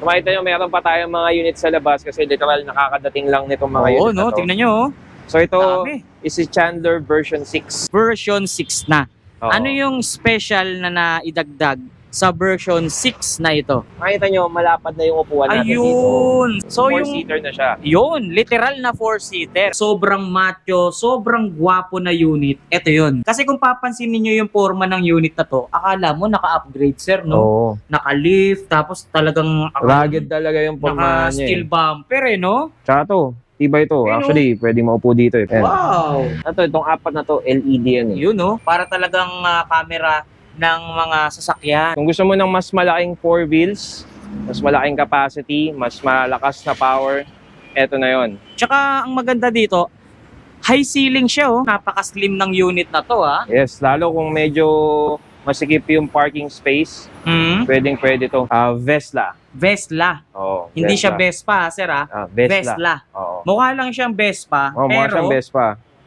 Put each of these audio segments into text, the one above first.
Makita nyo, meron pa tayong mga unit sa labas kasi literal nakakadating lang nitong mga unit na to. Tingnan nyo. So ito is si Chandler version 6. Version 6 na. Ano yung special na naidagdag sa version 6 na ito? Makita nyo, malapad na yung upuan natin dito. So 4-seater na siya. Literal na 4-seater. Sobrang macho, sobrang gwapo na unit. Ito yun. Kasi kung papansin niyo yung forma ng unit na to, akala mo naka-upgrade, sir, no? Oo. Naka-lift, tapos talagang rugged talaga yung forma niya. Naka-steel bumper, no? Tsaka to, tibay ito. Actually, pwede maupo dito. Wow! Itong apat na to, LED yan. Yun, no? Para talagang camera ng mga sasakyan. Kung gusto mo ng mas malaking 4 wheels, mas malaking capacity, mas malakas na power, eto na yon. Tsaka ang maganda dito, high ceiling siya, napaka-slim ng unit na to, ha? Yes, lalo kung medyo masikip yung parking space, pwede to. Vesla. Vesla. Hindi siya Vespa, sir, ha? Vesla. Mukha lang siyang Vespa, pero mukha siyang Vespa.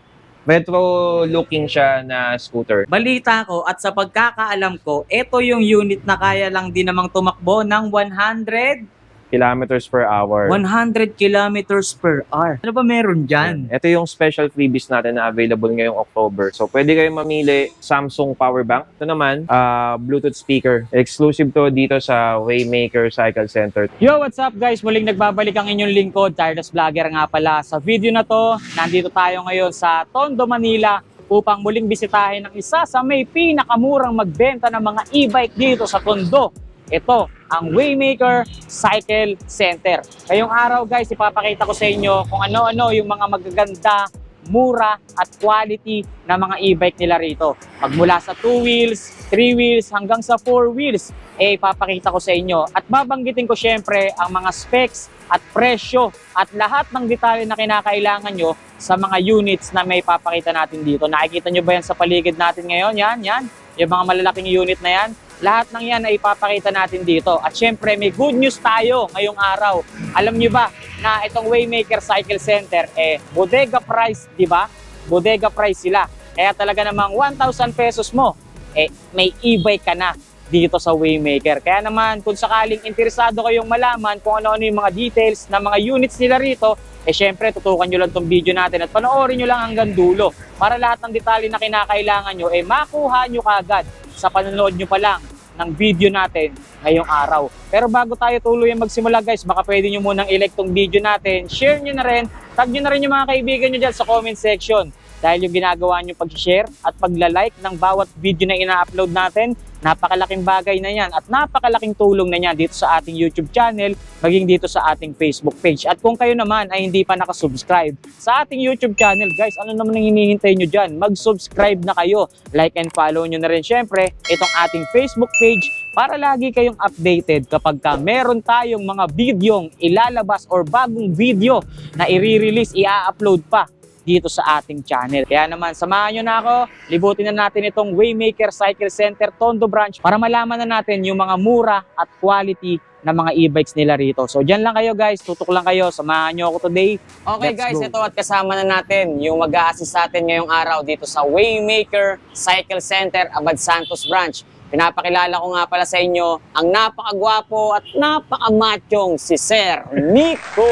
Retro looking siya na scooter. Balita ko at sa pagkakaalam ko, ito yung unit na kaya lang din namang tumakbo ng 100 kilometers per hour. 100 kilometers per hour. Ano ba meron dyan? Ito yung special freebies natin na available ngayong October. So, pwede kayong mamili Samsung power bank. Ito naman, Bluetooth speaker. Exclusive to dito sa Waymaker Cycle Center. Yo, what's up guys? Muling nagbabalik ang inyong lingkod. Tireless Vlogger nga pala. Sa video na to, nandito tayo ngayon sa Tondo, Manila upang muling bisitahin ang isa sa may pinakamurang magbenta ng mga e-bike dito sa Tondo. Ito, ang Waymaker Cycle Center. Ngayong araw guys, ipapakita ko sa inyo kung ano-ano yung mga magaganda, mura at quality na mga e-bike nila rito. Magmula sa 2 wheels, 3 wheels hanggang sa 4 wheels, ipapakita ko sa inyo. At babanggitin ko syempre ang mga specs at presyo at lahat ng detalye na kinakailangan nyo sa mga units na may papakita natin dito. Nakikita nyo ba yan sa paligid natin ngayon? Yan. Yung mga malalaking unit na yan. Lahat ng yan ay ipapakita natin dito. At syempre, may good news tayo ngayong araw. Alam nyo ba na itong Waymaker Cycle Center, bodega price, di ba? Bodega price sila. Kaya talaga namang 1,000 pesos mo, may e-bike ka na dito sa Waymaker. Kaya naman, kung sakaling interesado kayong malaman kung ano-ano yung mga details ng mga units nila rito, syempre, tutukan nyo lang itong video natin at panoorin nyo lang hanggang dulo para lahat ng detalye na kinakailangan nyo, makuha nyo kagad sa panonood nyo pa lang ng video natin ngayong araw. Pero bago tayo tuluyang magsimula guys, baka pwede nyo munang i-like tong video natin, share nyo na rin, tag nyo na rin yung mga kaibigan nyo dyan sa comment section. Dahil yung ginagawa nyo pag-share at pagla-like ng bawat video na ina-upload natin, napakalaking bagay na yan at napakalaking tulong na yan dito sa ating YouTube channel, maging dito sa ating Facebook page. At kung kayo naman ay hindi pa nakasubscribe sa ating YouTube channel, guys, ano naman ang hinihintay nyo dyan? Mag-subscribe na kayo, like and follow nyo na rin syempre itong ating Facebook page para lagi kayong updated kapag meron tayong mga videong ilalabas or bagong video na i-release, i-upload pa dito sa ating channel. Kaya naman, samahan nyo na ako, libutin na natin itong Waymaker Cycle Center Tondo Branch para malaman na natin yung mga mura at quality na mga e-bikes nila rito. So dyan lang kayo guys, tutok lang kayo, samahan nyo ako today. Okay guys, ito at kasama na natin yung mag-a-assist sa atin ngayong araw dito sa Waymaker Cycle Center Abad Santos Branch. Pinapakilala ko nga pala sa inyo ang napakagwapo at napakamachong si Sir Nico!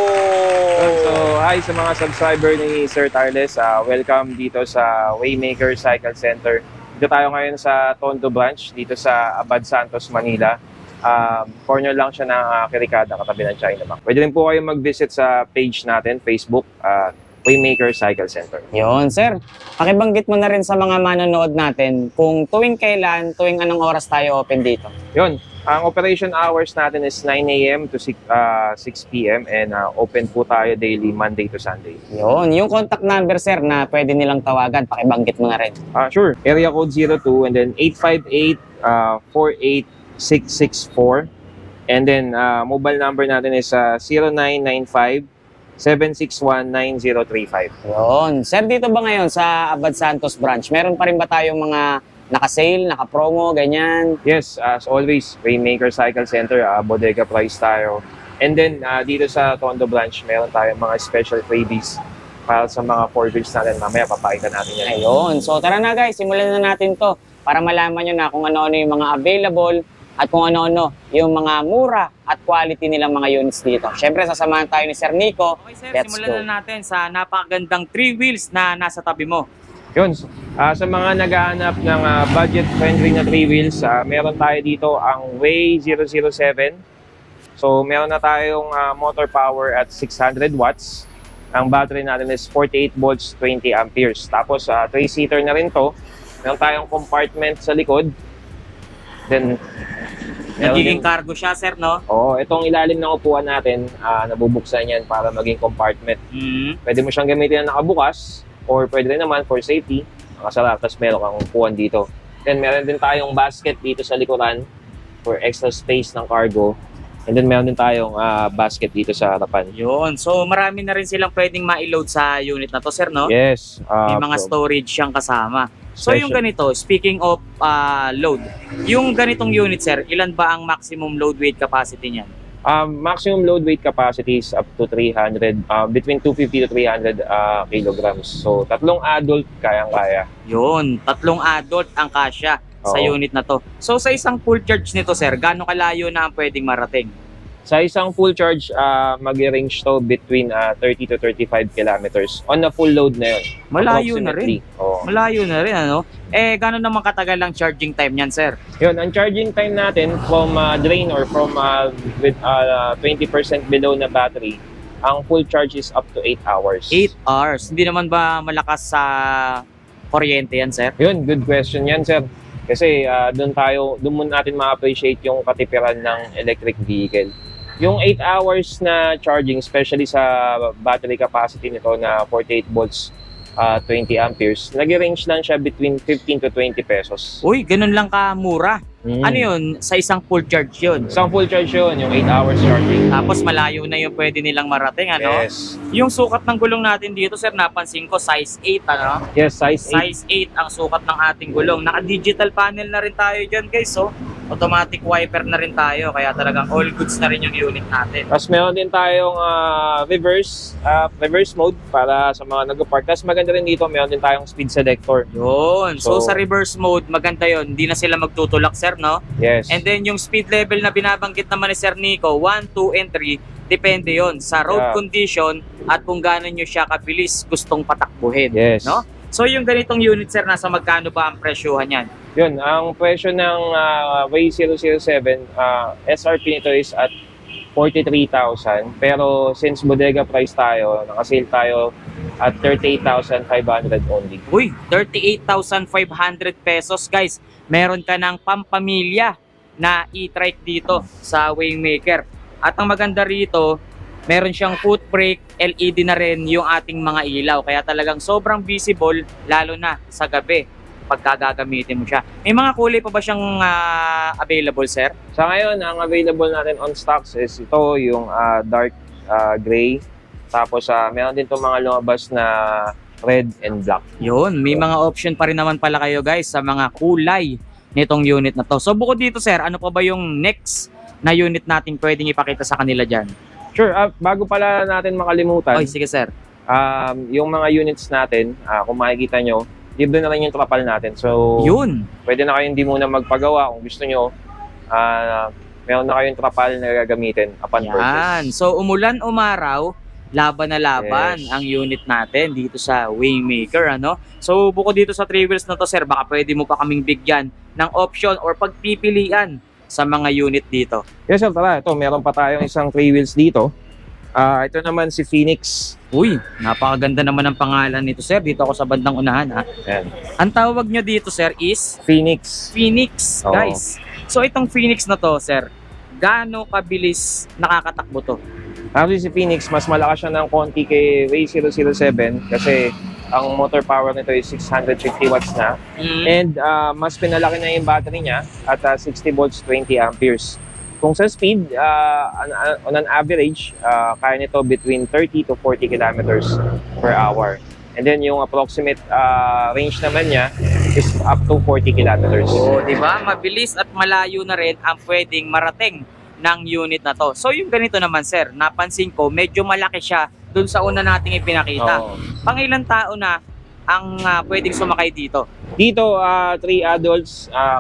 So, hi sa mga subscriber ni Sir Tireless. Welcome dito sa Waymaker Cycle Center. Dito tayo ngayon sa Tondo Branch, dito sa Abad Santos, Manila. Corner lang siya ng Kirikada, katabi ng China Bank. Pwede rin po kayo mag-visit sa page natin, Facebook, Waymaker Cycle Center. Yun, sir. Pakibanggit mo na rin sa mga manonood natin kung tuwing kailan, tuwing anong oras tayo open dito. Yun. Ang operation hours natin is 9 a.m. to 6 p.m. and open po tayo daily Monday to Sunday. Yun. Yung contact number, sir, na pwede nilang tawagan, pakibanggit mo na rin. Sure. Area code 02 and then 858-48664. And then mobile number natin is 0995-761-9035. Yun. Sir, dito ba ngayon sa Abad Santos Branch, meron pa rin ba tayong mga naka-sale, naka-promo, ganyan? Yes, as always, Waymaker Cycle Center, bodega price tayo. And then, dito sa Tondo Branch, meron tayong mga special freebies para sa mga 4 wheels natin. Mamaya, papakita natin yan. Ayun. So, tara na guys, simulan na natin to para malaman nyo na kung ano-ano yung mga available at kung ano-ano yung mga mura at quality nilang mga units dito. Syempre, sasamahan tayo ni Sir Nico. Okay sir, Let's simulan go. na natin sa napakagandang 3 wheels na nasa tabi mo. Yun, sa mga naghahanap ng budget-friendly na 3 wheels, meron tayo dito ang Way 007. So, meron na tayong motor power at 600 watts. Ang battery natin is 48 volts, 20 amperes. Tapos, 3-seater na rin to. Meron tayong compartment sa likod. Then, Nagiging cargo siya sir, no? Oo, itong ilalim ng upuan natin, nabubuksan yan para maging compartment. Pwede mo siyang gamitin na nakabukas or pwede rin naman for safety. Nakasara, tapos meron kang upuan dito. Then, meron din tayong basket dito sa likuran for extra space ng cargo. And then meron din tayong basket dito sa harapan. Yun. So marami na rin silang pwedeng ma-load sa unit na to, sir, no? Yes. May mga storage siyang kasama. So yung ganito, speaking of load, yung ganitong unit, sir, ilan ba ang maximum load weight capacity niyan? Maximum load weight capacity is up to 300, between 250 to 300 kilograms. So tatlong adult kayang-kaya. Yun, tatlong adult ang kasya sa Oo. unit na to. So sa isang full charge nito, sir, gaano kalayo na ang pwedeng marating? Sa isang full charge, mag-range to between 30 to 35 kilometers on a full load na yun. Malayo na rin. Oo. Malayo na rin, ano? Eh, gaano naman katagal ang charging time niyan, sir? Yun, ang charging time natin from drain or from with 20% below na battery, ang full charge is up to 8 hours. 8 hours. Hindi naman ba malakas sa kuryente yan, sir? Yun, good question yan, sir. Kasi doon mo natin ma-appreciate yung katipiran ng electric vehicle. Yung 8 hours na charging, especially sa battery capacity nito na 48 volts, 20 amperes, nag-range lang siya between 15 to 20 pesos. Uy, ganun lang kamura. Ano yun? Sa isang full charge yun. Isang full charge yun, yung 8 hours charging. Tapos malayo na yung pwede nilang marating, ano? Yes. Yung sukat ng gulong natin dito, sir, napansin ko, size 8, ano? Yes, size 8. Size 8 ang sukat ng ating gulong. Naka-digital panel na rin tayo dyan, guys, so automatic wiper na rin tayo, kaya talagang all goods na rin yung unit natin. Tapos meron din tayong reverse mode para sa mga nag-park. Tapos maganda rin dito, meron din tayong speed selector. Yun. So, So, sa reverse mode, maganda yun. Hindi na sila magtutulak, sir, no? Yes. And then, yung speed level na binabanggit naman ni Sir Nico, 1, 2, and 3, depende yon sa road Yeah. condition at kung gaano nyo siya kabilis gustong patakbuhin. Yes. No? So, yung ganitong unit, sir, nasa magkano ba ang presyohan yan? Yun, ang presyo ng Way 007, SRP nito is at 43,000. Pero since bodega price tayo, nakasale tayo at 38,500 only. Uy, 38,500 pesos, guys. Meron ka ng pampamilya na e-trike dito sa Waymaker. At ang maganda rito, meron siyang foot brake, LED na rin yung ating mga ilaw. Kaya talagang sobrang visible, lalo na sa gabi pagka gagamitin mo siya. May mga kulay pa ba siyang available, sir? Sa ngayon, ang available natin on stocks is ito, yung dark gray. Tapos meron din itong mga lumabas na red and black. Yun, may mga option pa rin naman pala kayo, guys, sa mga kulay nitong unit na to. So bukod dito, sir, ano pa ba yung next na unit natin pwedeng ipakita sa kanila dyan? Sure, bago pala natin makalimutan, Oy, sige, sir. yung mga units natin, kung makikita nyo, libre na lang yung trapal natin. So, Yun. pwede na kayo hindi muna magpagawa kung gusto nyo. Meron na kayong trapal na gagamitin upon Yan. purchase. So, umulan, umaraw, laban na laban Yes. ang unit natin dito sa Waymaker, ano? So, bukod dito sa 3 wheels na to, sir, baka pwede mo pa kaming bigyan ng option or pagpipilian sa mga unit dito. Yes, sir, tara. Ito, meron pa tayong isang 3 wheels dito. Ito naman si Phoenix. Uy, napakaganda naman ang pangalan nito, sir. Dito ako sa bandang unahan, ha? Yan. Ang tawag nyo dito, sir, is Phoenix. Phoenix, Oo. guys. So, itong Phoenix na to, sir, gaano kabilis nakakatakbo to? Actually, si Phoenix, mas malakas siya ng konti kay Way 007 kasi ang motor power nito is 650 watts na. And mas pinalaki na yung battery niya at 60 volts, 20 amperes. Kung sa speed, on an average, kaya nito between 30 to 40 kilometers per hour. And then yung approximate range naman niya is up to 40 kilometers. So, di ba? Mabilis at malayo na rin ang pwedeng marating ng unit na to. So, yung ganito naman, sir, napansin ko, medyo malaki siya dun sa una nating ipinakita. Oo. Pangilang tao na ang pwedeng sumakay dito? Dito, 3 adults,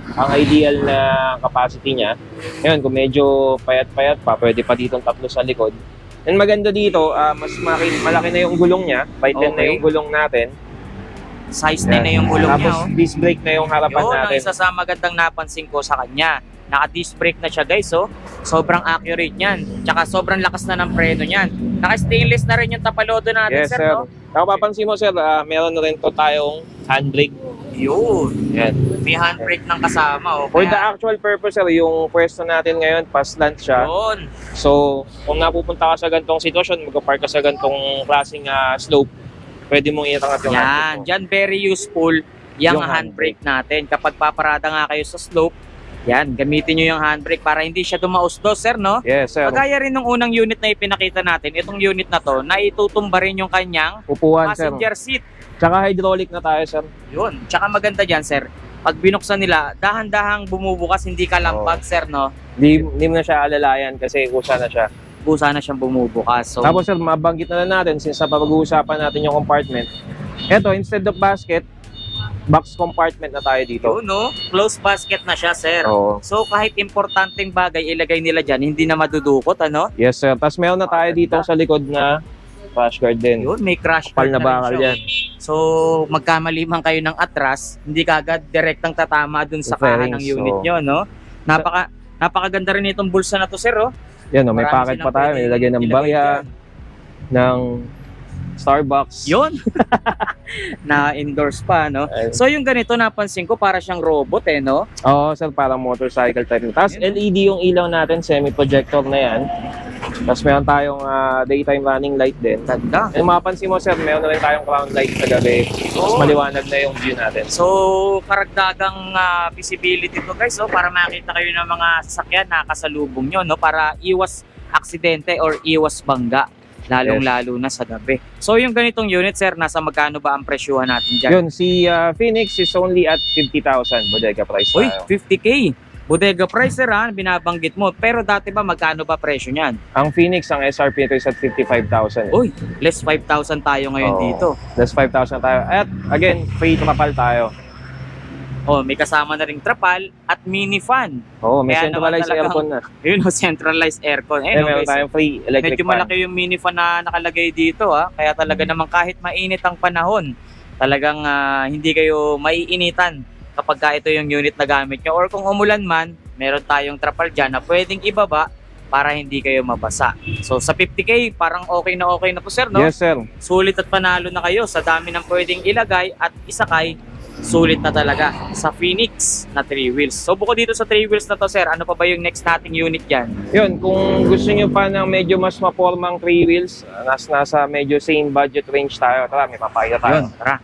ang ideal na capacity niya. Ngayon, kung medyo payat-payat pa, pwede pa ditong 3 sa likod. And maganda dito, mas malaki na yung gulong niya. By 10 na yung gulong natin. Size na yung gulong niya. Tapos disc brake na yung harapan Yun, natin. ang isa sa magandang napansin ko sa kanya. Naka-disc brake na siya guys, oh. Sobrang accurate niyan. Tsaka sobrang lakas na ng preno niyan. Naka-stainless na rin yung tapalodo natin, Yes, sir, sir. no? Ako papansin mo, sir, meron na rin to tayong handbrake. Yun. Yan. May handbrake ng kasama, oh. For the Kaya, actual purpose, sir, yung pwesto natin ngayon, pa-slant siya. yun. So, kung napupunta ka sa gantong sitwasyon, mag-park ka sa gantong klaseng slope, pwede mong iangat yung Yan. handbrake mo. Diyan very useful yung Yung handbrake natin. Kapag paparada nga kayo sa slope, yan, gamitin nyo yung handbrake para hindi siya dumausdos, sir, no? Yes, sir. Kagaya rin ng unang unit na ipinakita natin, itong unit na to, na itutumba rin yung kanyang Upuan, sir. passenger seat. Tsaka hydraulic na tayo, sir. Yun. Tsaka maganda dyan, sir. Pag binuksan nila, dahan-dahang bumubukas, hindi kalampag, sir, no? Di mo na siya alalayan kasi kusa na siya. Busa na siyang bumubukas. So, Tapos, sir, mabanggit na natin, since napag-uusapan natin yung compartment. Eto, instead of basket, box compartment na tayo dito. yun, no? Close basket na siya, sir. Oo. So, kahit importanteng bagay ilagay nila dyan, hindi na madudukot, ano? Yes, sir. Tapos meron na tayo dito sa likod na crash guard din. Yun, may crash Kapal guard na na rin bakal siya. yan. So, magkamali man kayo ng atras, hindi kagad direktang tatama dun sa kahan ng Fairings, unit oo. nyo, no? Napakaganda rin itong bulsa na to, sir, oh. Yan, may Marami packet silang pa tayo. pwede May lagyan ng ilagay barya, dyan. ng Starbucks. Yun. Na-endorse pa, no? Ayun. So, yung ganito, napansin ko, para siyang robot, eh, no? Oo, sir, parang motorcycle type. Tapos Yun. LED yung ilaw natin, semi-projector na yan. Tapos meron tayong daytime running light din. Ganda. And mapapansin mo, sir, meron na rin tayong crown light sa gabi. Mas maliwanag na yung view natin. So, karagdagang visibility to, guys, oh, para makita kayo ng mga sasakyan na kasalubong nyo, no? Para iwas aksidente or iwas bangga. Lalong-lalo na sa gabi. So, yung ganitong unit, sir, nasa magkano ba ang presyuhan natin dyan? Yun, si Phoenix is only at 50,000 bodega price Uy, tayo. 50K. Bodega price, sir, ha? Binabanggit mo. Pero dati ba, magkano ba presyo niyan? Ang Phoenix, ang SRP nito is at 55,000. Uy, less 5,000 tayo ngayon Oo. dito. That's 5,000 tayo. At again, free trapal tayo. Oh, may kasama na ring trapal at mini fan. Oo, may Kaya centralized naman talagang- aircon na. Yun, oh, centralized aircon. Eh, Ayun, meron guys, tayong free electric medyo fan. malaki yung mini fan na nakalagay dito, ha. Kaya talaga naman kahit mainit ang panahon, talagang hindi kayo maiinitan kapag ka ito yung unit na gamit nyo. Or kung umulan man, meron tayong trapal dyan na pwedeng ibaba para hindi kayo mabasa. So sa 50K, parang okay na po, sir, no? Yes, sir. Sulit at panalo na kayo sa dami ng pwedeng ilagay at isakay. Sulit na talaga sa Phoenix na 3 wheels. So bukod dito sa 3 wheels na to, sir, ano pa ba yung next nating unit dyan? Yun, kung gusto nyo pa ng medyo mas mapormang 3 wheels, nasa medyo same budget range tayo. Tara, may papaya tayo. Yun, tara.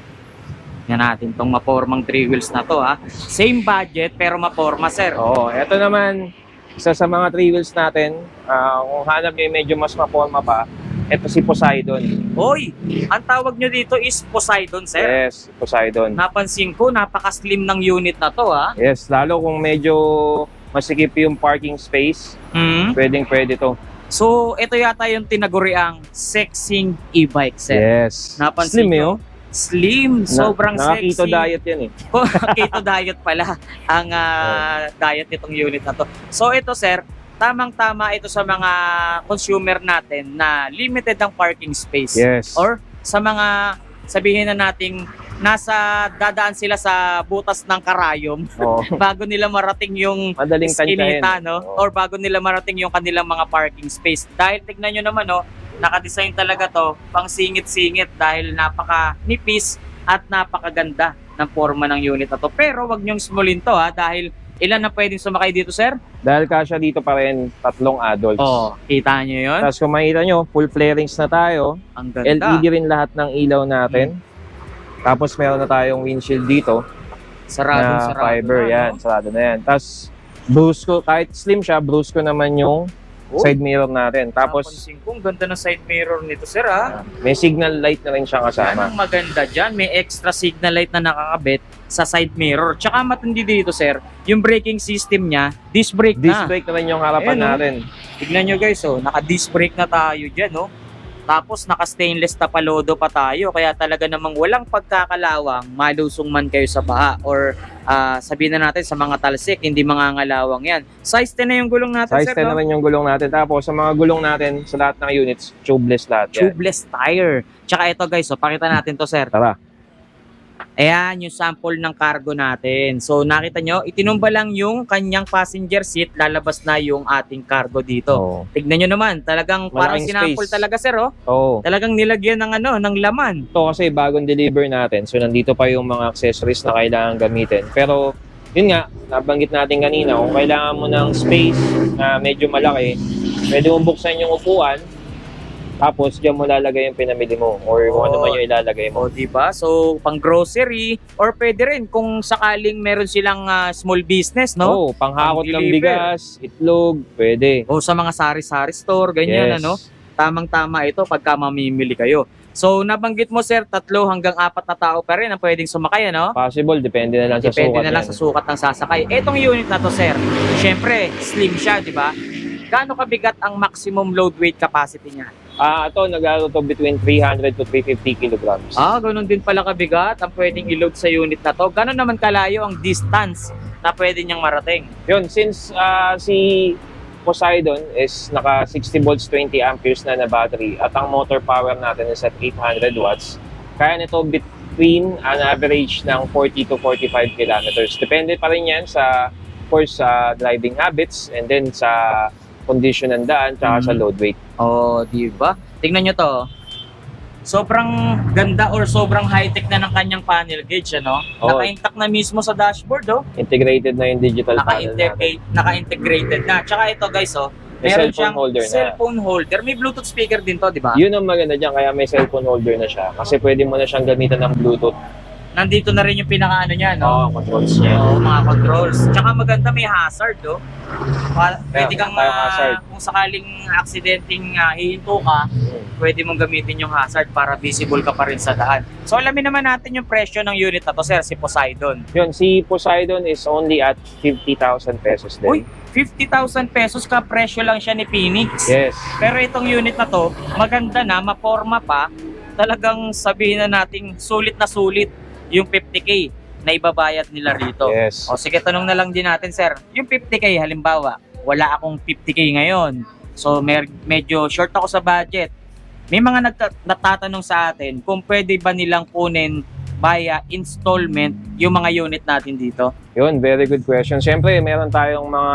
Yan natin tong mapormang 3 wheels na to, ha. Same budget pero maporma, sir. Oo, eto naman, isa sa mga 3 wheels natin, kung hanap nyo yung medyo mas maporma pa, eto si Poseidon. Hoy, ang tawag nyo dito is Poseidon, sir. Yes, Poseidon. Napansin ko, napaka-slim ng unit na to, ha. Yes, lalo kung medyo masikip yung parking space, pwede to. So, ito yata yung tinaguriang sexing e-bike, sir. Yes. Napansin Slim ko. yun. Slim, sobrang Naka-keto sexy. diet yan eh. Keto diet pala ang diet nitong unit na to. So ito, sir, tamang-tama ito sa mga consumer natin na limited ang parking space. Yes. Or sa mga, sabihin na nating dadaan sila sa butas ng karayom Oo. bago nila marating yung Madaling tansyahin. eskinita, no? Oo. Or bago nila marating yung kanilang mga parking space. Dahil tignan nyo naman, no, nakadesign talaga to pang singit-singit dahil napaka-nipis at napakaganda ng forma ng unit na to. Pero wag nyong smulin to, ha, dahil ilan na pwedeng sumakay dito, sir? Dahil kasya dito pa rin 3 adults. Oh, kita nyo yun? Tapos kung makita nyo, full flarings na tayo. Ang ganda. LED rin lahat ng ilaw natin. Tapos meron na tayong windshield dito Sarado na fiber. na, Yan, no? sarado na yan. Tapos brusco, kahit slim siya, brusco naman yung Oh, side mirror natin. Tapos napansin ko, ang ganda ng side mirror nito, sir, ha? may signal light na rin siya Yan kasama. ang maganda dyan. May extra signal light na nakakabit sa side mirror. Tsaka matindi dito, sir, yung braking system niya, disc brake Disc na. brake na rin yung harapan Ayan, oh. natin. Tignan nyo, guys, oh, naka-disc brake na tayo dyan, no? Tapos naka-stainless tapalodo pa tayo, kaya talaga namang walang pagkakalawang malusong man kayo sa baha or sabihin na natin sa mga talsik, hindi mangangalawang yan. Size 10 na yung gulong natin, Size sir, 10 no? naman yung gulong natin. Tapos sa mga gulong natin, sa lahat ng units, tubeless lahat yan. Tubeless tire. Tsaka ito guys, so pakita natin to, sir. Tara. Ayan, yung sample ng cargo natin. So nakita nyo, itinumba lang yung kanyang passenger seat, lalabas na yung ating cargo dito. Oo. Tignan nyo naman, talagang parang Malaking sinample space. talaga, sir, oh. Oo. Talagang nilagyan ng ng laman. Ito kasi bagong deliver natin. So nandito pa yung mga accessories na kailangan gamitin. Pero yun nga, nabanggit natin kanina, kung kailangan mo ng space na medyo malaki, pwede mong buksan yung upuan, tapos diyan mo lalagay yung pinamili mo or kung ano man yung ilalagay mo. O, diba? So, pang grocery or pwede rin kung sakaling meron silang small business, no? Oo, panghakot ng Pang-deliver. bigas, itlog, pwede. O sa mga sari-sari store, ganyan, Yes. ano? Tamang-tama ito pagka mamimili kayo. So, nabanggit mo, sir, 3 hanggang 4 na tao pa rin ang pwedeng sumakay, ano? Possible, depende na lang sa Depende sukat na lang yan. sa sukat ng sasakay. Etong unit na to, sir, syempre, slim siya, di ba? Gaano kabigat ang maximum load weight capacity niya? Ito, nag-alo to between 300 to 350 kilograms. Ganun din pala kabigat ang pwedeng i-load sa unit na to. Ganon naman kalayo ang distance na pwede niyang marating? Yun, since si Poseidon is naka 60 volts 20 amperes na battery at ang motor power natin is at 800 watts, kaya nito between an average ng 40 to 45 kilometers. Depende pa rin yan sa, of course, sa driving habits and then sa condition ng daan tsaka sa load weight. Di ba? Tingnan nyo to. Sobrang ganda or sobrang high-tech na ng kanyang panel gauge, ano? Oo. Naka-intact na mismo sa dashboard, oh. Integrated na yung digital panel natin. Naka-integrated na. Tsaka ito, guys, oh. May Meron cellphone siyang holder na. cellphone holder. May Bluetooth speaker din to, di ba? Yun ang maganda dyan, kaya may cellphone holder na siya. Kasi pwede mo na siyang gamitan ng Bluetooth. Nandito na rin yung pinaka-ano niya, no? Controls niya. Mga controls. Tsaka maganda may hazard, oh. Pwede kang, tayo hazard. kung sakaling aksidenteng hihinto ka, pwede mong gamitin yung hazard para visible ka pa rin sa daan. So alamin naman natin yung presyo ng unit na to, sir, si Poseidon. Yun, si Poseidon is only at 50,000 pesos din. Uy, 50,000 pesos ka presyo lang siya ni Phoenix. Yes. Pero itong unit na to, maganda na, maporma pa. Talagang sabihin na nating sulit na sulit yung 50K na ibabayad nila rito. Yes. O sige, tanong na lang din natin, sir. Yung 50K, halimbawa, wala akong 50K ngayon. So medyo short ako sa budget. May mga natatanong sa atin kung pwede ba nilang kunin via installment yung mga unit natin dito. Yun, very good question. Siyempre, meron tayong mga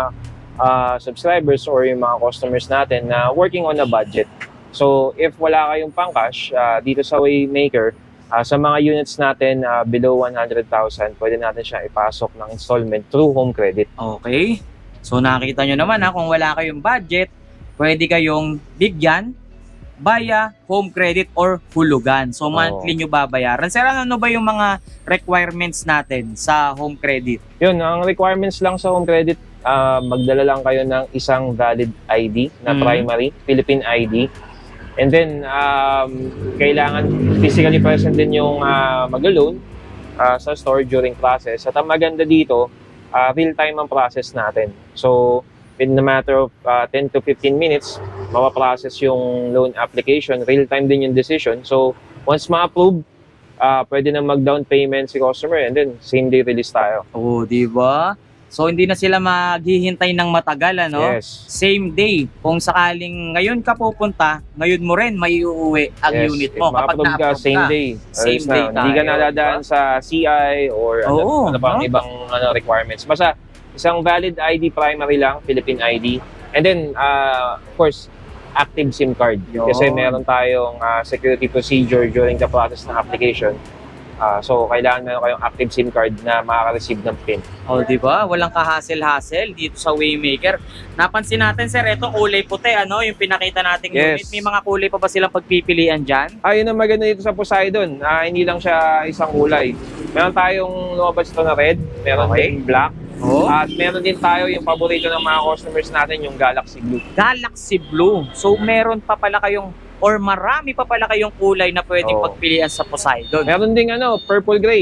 subscribers or yung mga customers natin na working on a budget. So, if wala kayong pang-cash dito sa Waymaker, sa mga units natin below 100,000, pwede natin siya ipasok ng installment through home credit. Okay. So nakita nyo naman kung wala kayong budget, pwede kayong bigyan via home credit or hulugan. So monthly nyo babayaran. Sir, ano ba yung mga requirements natin sa home credit? Yun, ang requirements lang sa home credit, magdala lang kayo ng isang valid ID na primary, Philippine ID. And then, kailangan physically present din yung mag-loan sa store during process. At ang maganda dito, real-time ang process natin. So, in a matter of 10 to 15 minutes, mapaprocess yung loan application. Real-time din yung decision. So, once ma-approve, pwede na mag-down payment si customer and then same-day release tayo. Di ba? So, hindi na sila maghihintay ng matagal, ano? Yes. Same day. Kung sakaling ngayon ka pupunta, ngayon mo rin may uuwi ang unit mo. Kapag ma-approve ka, same day. Same day Hindi ka tayo, nadadaan sa CI or ano pang ibang requirements. Basta isang valid ID primary lang, Philippine ID. And then, of course, active SIM card. Kasi meron tayong security procedure during the process ng application. So, kailangan meron kayong active SIM card na makaka-receive ng PIN. Di ba? Walang ka-hassle-hassle dito sa Waymaker. Napansin natin, sir, ito kulay puti, ano? Yung pinakita nating unit. May mga kulay pa ba silang pagpipilian dyan? Yun ang maganda dito sa Poseidon. Hindi lang siya isang kulay. Meron tayong lumabas ito na red, meron din black. At meron din tayo yung paborito ng mga customers natin, yung Galaxy Blue. Galaxy Blue. So, meron pa pala kayong or marami pa pala kayong kulay na pwedeng pagpilian sa Poseidon. Meron ding purple gray.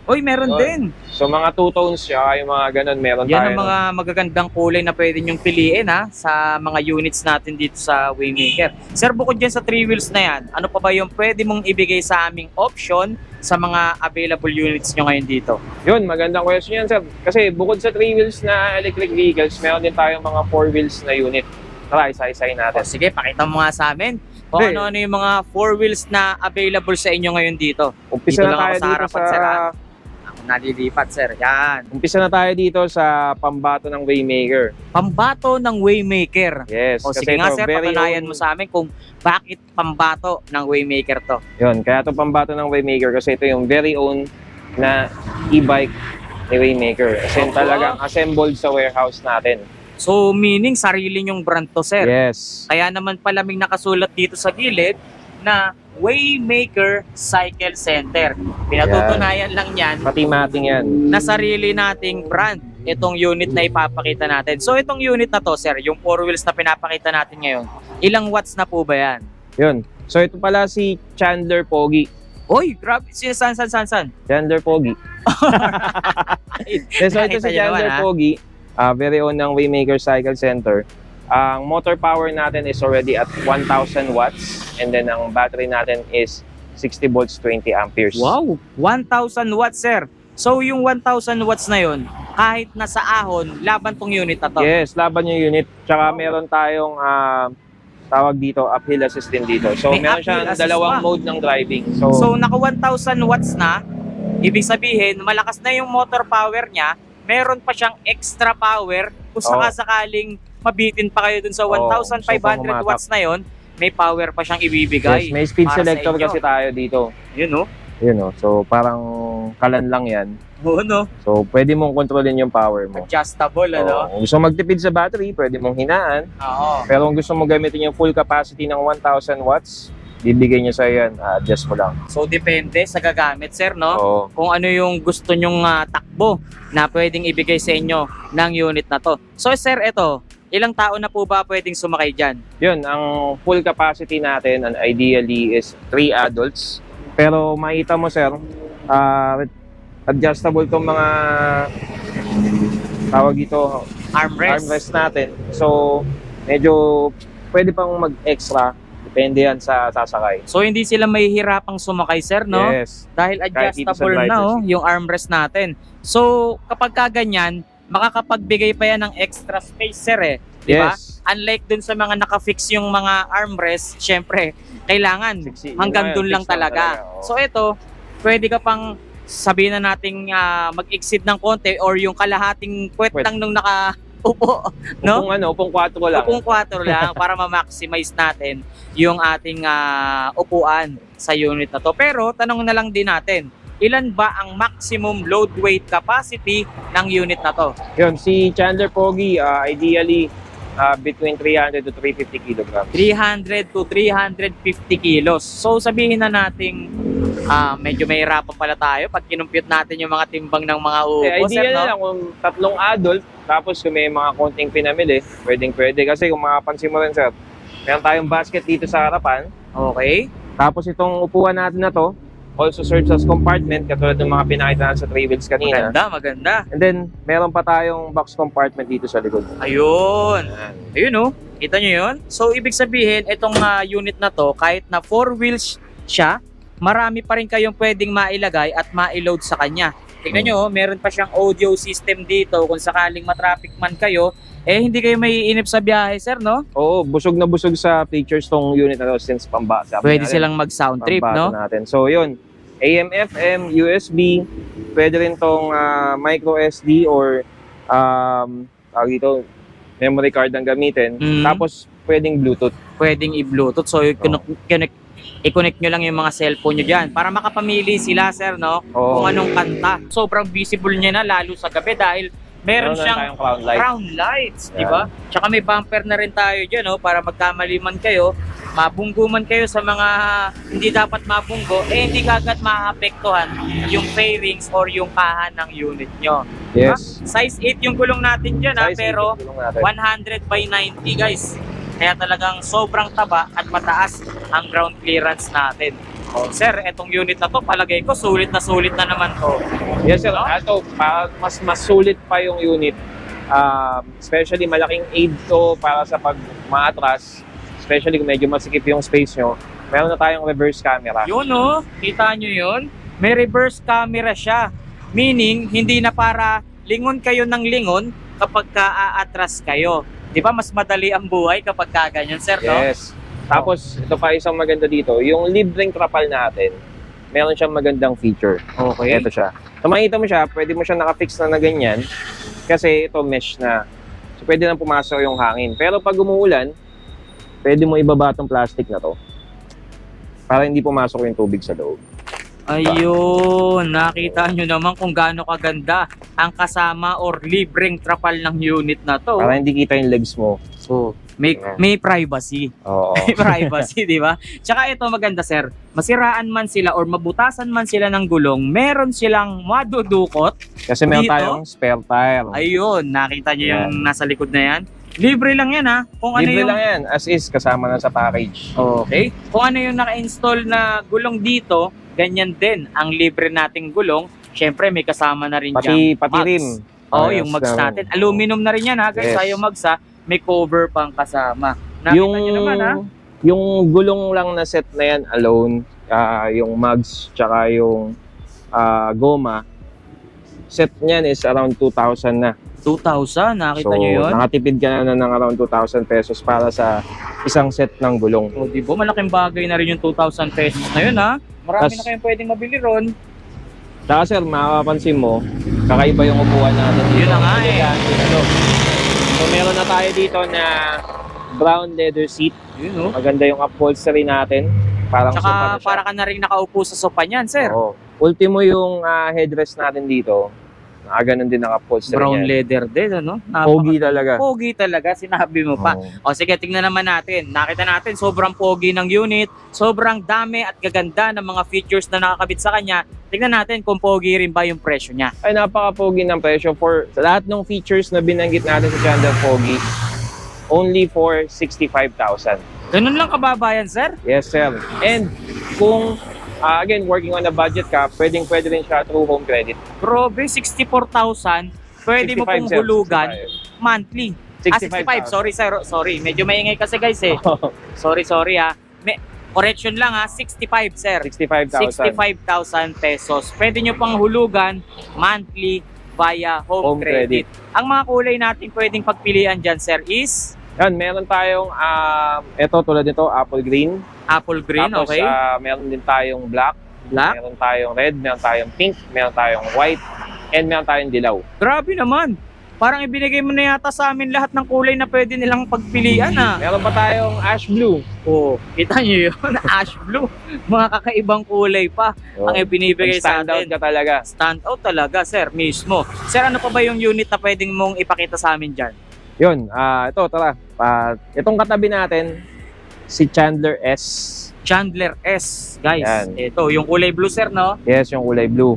Uy, meron Yun. din. So mga two-tones siya, yung mga ganun, meron Yan tayo. ang mga magagandang kulay na pwede nyong piliin ha, sa mga units natin dito sa Waymaker. Sir, bukod dyan sa 3 wheels na yan, ano pa ba yung pwede mong ibigay sa aming option sa mga available units nyo ngayon dito? Yun, magandang question yan, sir. Kasi bukod sa 3 wheels na electric vehicles, meron din tayong mga 4 wheels na unit. Tara, isa-isahin natin. O, sige, pakita mo nga sa amin kung Hey. ano-ano yung mga 4 wheels na available sa inyo ngayon dito. Umpisa Dito na lang tayo ako sa dito harapan, sa... sir, ha? Ako nalilipat, sir. Yan. Umpisa na tayo dito sa pambato ng Waymaker. Pambato ng Waymaker. Yes, O kasi sige nga ito, sir, very patunayan own- mo sa amin kung bakit pambato ng Waymaker to. Yun, kaya ito pambato ng Waymaker kasi ito yung very own na e-bike ni Waymaker. As in, Oo. talagang assembled sa warehouse natin. So meaning sarili nyong brand to, sir. Yes. Kaya naman pala may nakasulat dito sa gilid na Waymaker Cycle Center. Pinatutunayan lang yan Pati mating yan. na sarili nating brand itong unit na ipapakita natin. So itong unit na to, sir, yung 4 wheels na pinapakita natin ngayon, ilang watts na po ba yan? Yun. So ito pala si Chandler Pogi. Oy, grabe. San? Chandler Pogi. So ito si Nakita nyo naman, Chandler ha? Pogi. Very own ng Waymaker Cycle Center. Ang motor power natin is already at 1,000 watts. And then ang battery natin is 60 volts, 20 amperes. Wow, 1,000 watts, sir. So yung 1,000 watts na yon, kahit nasa ahon, laban tong unit na to. Yes, laban yung unit. Tsaka meron tayong tawag dito, uphill assist din dito. So May meron uphill siyang assist dalawang pa. mode ng driving. So naka 1,000 watts na, ibig sabihin, malakas na yung motor power niya, meron pa siyang extra power kung sakasakaling mabitin pa kayo dun sa 1,500 so watts na yon, may power pa siyang ibibigay. yes, may speed para sa selector inyo. kasi tayo dito. Yun, no? Yun, no? So parang kalan lang yan. Oo, no? So pwede mong kontrolin yung power mo. Adjustable, ano? Kung gusto magtipid sa battery, pwede mong hinaan. Oo. Pero kung gusto mo gamitin yung full capacity ng 1,000 watts, bibigay nyo sa yan, adjust mo lang. So depende sa gagamit, sir, no? Oo. Kung ano yung gusto nyong takbo na pwedeng ibigay sa inyo ng unit na to. So sir, ito, ilang tao na po ba pwedeng sumakay dyan? Yun, ang full capacity natin, and ideally, is 3 adults. Pero makita mo, sir, adjustable tong mga tawag ito, armrest natin. So, medyo pwede pang mag-extra. Depende yan sa sasakay. So hindi sila mahihirapang sumakay, sir, no? Yes. Dahil Kahit dito sa adjustable na driver's oh, yung armrest natin. So kapag kaganyan, makakapagbigay pa yan ng extra space, sir, eh. Di ba? Yes. Unlike dun sa mga nakafix yung mga armrest, syempre, kailangan hanggang dun lang talaga. Oo. So ito, pwede ka pang sabihin na nating mag-exceed ng konti or yung kalahating puwet Puwet. lang nung nakaupo, no? Upong 4 lang. Upong 4 lang para ma-maximize natin yung ating upuan sa unit na to. Pero tanong na lang din natin, ilan ba ang maximum load weight capacity ng unit na to? Yun, si Chandler Pogi, ideally, between 300 to 350 kilograms. 300 to 350 kilos. So sabihin na nating medyo mahirapan pala tayo pag kinumpute natin yung mga timbang ng mga upo, sir, Ideal no? na lang kung 3 adult, tapos kung may mga konting pinamili, pwede. Kasi kung makapansin mo rin, sir, meron tayong basket dito sa harapan. Okay. Tapos itong upuan natin na to, also serves as compartment, katulad ng mga pinakita natin sa 3 wheels kanina. Maganda. And then, meron pa tayong box compartment dito sa likod. Ayun. Ayun, oh. Kita nyo yun? So, ibig sabihin, itong unit na to, kahit na 4 wheels siya, marami pa rin kayong pwedeng mailagay at ma-load sa kanya. Tignan nyo, meron pa siyang audio system dito. Kung sakaling matraffic man kayo, hindi kayo maiinip sa biyahe, sir, no? Oo, busog na busog sa features tong unit na to since pambasa. Pwede silang mag-sound trip, no? Natin. So, yun. AM, FM, USB, pwede rin tong micro SD or tawag dito, memory card ang gamitin. Tapos, pwedeng Bluetooth. Pwedeng i-Bluetooth. So, i-connect nyo lang yung mga cellphone nyo dyan para makapamili sila, sir, no? Oo. Kung anong kanta. Sobrang visible niya na, lalo sa gabi dahil meron na siyang tayong crown light. crown lights, di ba? Tsaka may bumper na rin tayo dyan, no? Para magkamali man kayo, mabunggo man kayo sa mga hindi dapat mabunggo, hindi kagad maapektuhan yung fairings or yung kahan ng unit nyo. Yes. Size 8 yung gulong natin dyan, Size pero 8 yung gulong natin. 100 by 90, guys. Kaya talagang sobrang taba at mataas ang ground clearance natin. Oh, sir, etong unit na to, palagay ko, sulit na naman to. Yes sir, ato, mas sulit pa yung unit. Especially malaking aid to para sa pag maatras, especially kung medyo masikip yung space nyo. Meron na tayong reverse camera. Yun oh, kita nyo yun? May reverse camera siya. Meaning, hindi na para lingon kayo ng lingon kapag ka-aatras kayo. Di ba mas madali ang buhay kapag kaganyan, sir, no? Yes. Tapos, ito pa isang maganda dito, yung libreng trapal natin, meron siyang magandang feature. Okay. Ito siya. So, makita mo siya, pwede mo siya nakafix na ganyan, kasi ito mesh na. So, pwede nang pumasok yung hangin. Pero pag umuulan, pwede mo ibaba itong plastic na to para hindi pumasok yung tubig sa loob. Ayun, nakita nyo naman kung gaano kaganda ang kasama or libreng trapal ng unit na to. Para hindi kita yung legs mo. So, may privacy. Oo. May privacy, di ba? Tsaka ito maganda, sir. Masiraan man sila or mabutasan man sila ng gulong, meron silang madudukot. Kasi meron Dito? tayong spare tire. Ayun, nakita nyo yung nasa likod na yan. Libre lang yan, ha? Kung ano Libre yung... lang yan. As is, kasama na sa package. Okay. Kung ano yung naka-install na gulong dito, ganyan din ang libre nating gulong. Siyempre, may kasama na rin Pati mags. rim. Oo, yung mags natin. Aluminum na rin yan, ha, guys. Yes. Tayo mags, ha. May cover pang kasama. Nakita nyo naman, ha? Yung gulong lang na set na yan alone, yung mags, tsaka yung goma, set niyan is around 2,000 na. 2,000, nakita So, nyo yun? nakatipid ka na ng around 2,000 pesos para sa isang set ng gulong. O, di ba? Malaking bagay na rin yung 2,000 pesos na yun, ha? Marami na kayong pwedeng mabili ron. Saka sir, makapansin mo, kakaiba yung upuan natin dito. Yun na nga eh. So, meron na tayo dito na brown leather seat. Yun, no? Maganda yung upholstery natin. Parang sofa na Tsaka siya. para ka na rin nakaupo sa sopa niyan, sir. Oo. Ultimo yung headrest natin dito. Ganun din ang upholstery Brown niyan. leather din, ano? Pogi talaga. Pogi talaga, sinabi mo pa. Oo. O sige, tingnan naman natin. Nakita natin, sobrang pogi ng unit, sobrang dami at gaganda ng mga features na nakakabit sa kanya. Tingnan natin kung pogi rin ba yung presyo niya. Ay, napaka-pogi ng presyo for sa lahat ng features na binanggit natin sa Chandler Pogi. Only for 65,000. Ganun lang kababayan, sir? Yes, sir. And kung again, working on a budget ka, pwede rin siya through home credit. Grabe, 64,000. Pwede mo 65, pong sir. hulugan monthly. 65,000. Sorry, sir. Sorry. Medyo maingay kasi, guys, eh. Sorry, ha. Correction lang, ha. 65, sir. 65,000. 65,000 pesos. Pwede nyo pang hulugan monthly via home credit. Ang mga kulay natin pwedeng pagpilian dyan, sir, is Yan, meron tayong, ito tulad nito, apple green. apple green, Tapos, okay? meron din tayong black. Black. Meron tayong red, meron tayong pink, meron tayong white, and meron tayong dilaw. Grabe naman. Parang ibinigay mo na yata sa amin lahat ng kulay na pwede nilang pagpilian, ha? Meron pa tayong ash blue. Oh, kita nyo yun? Ash blue. Mga kakaibang kulay pa ang ibinibigay sa Stand out atin. ka talaga. Stand out talaga, sir, mismo. Sir, ano pa ba yung unit na pwedeng mong ipakita sa amin dyan? Yun, ito, tara. Itong katabi natin, si Chandler S. Chandler S, guys. Yan. Ito, yung kulay blue, sir, no? Yes, yung kulay blue.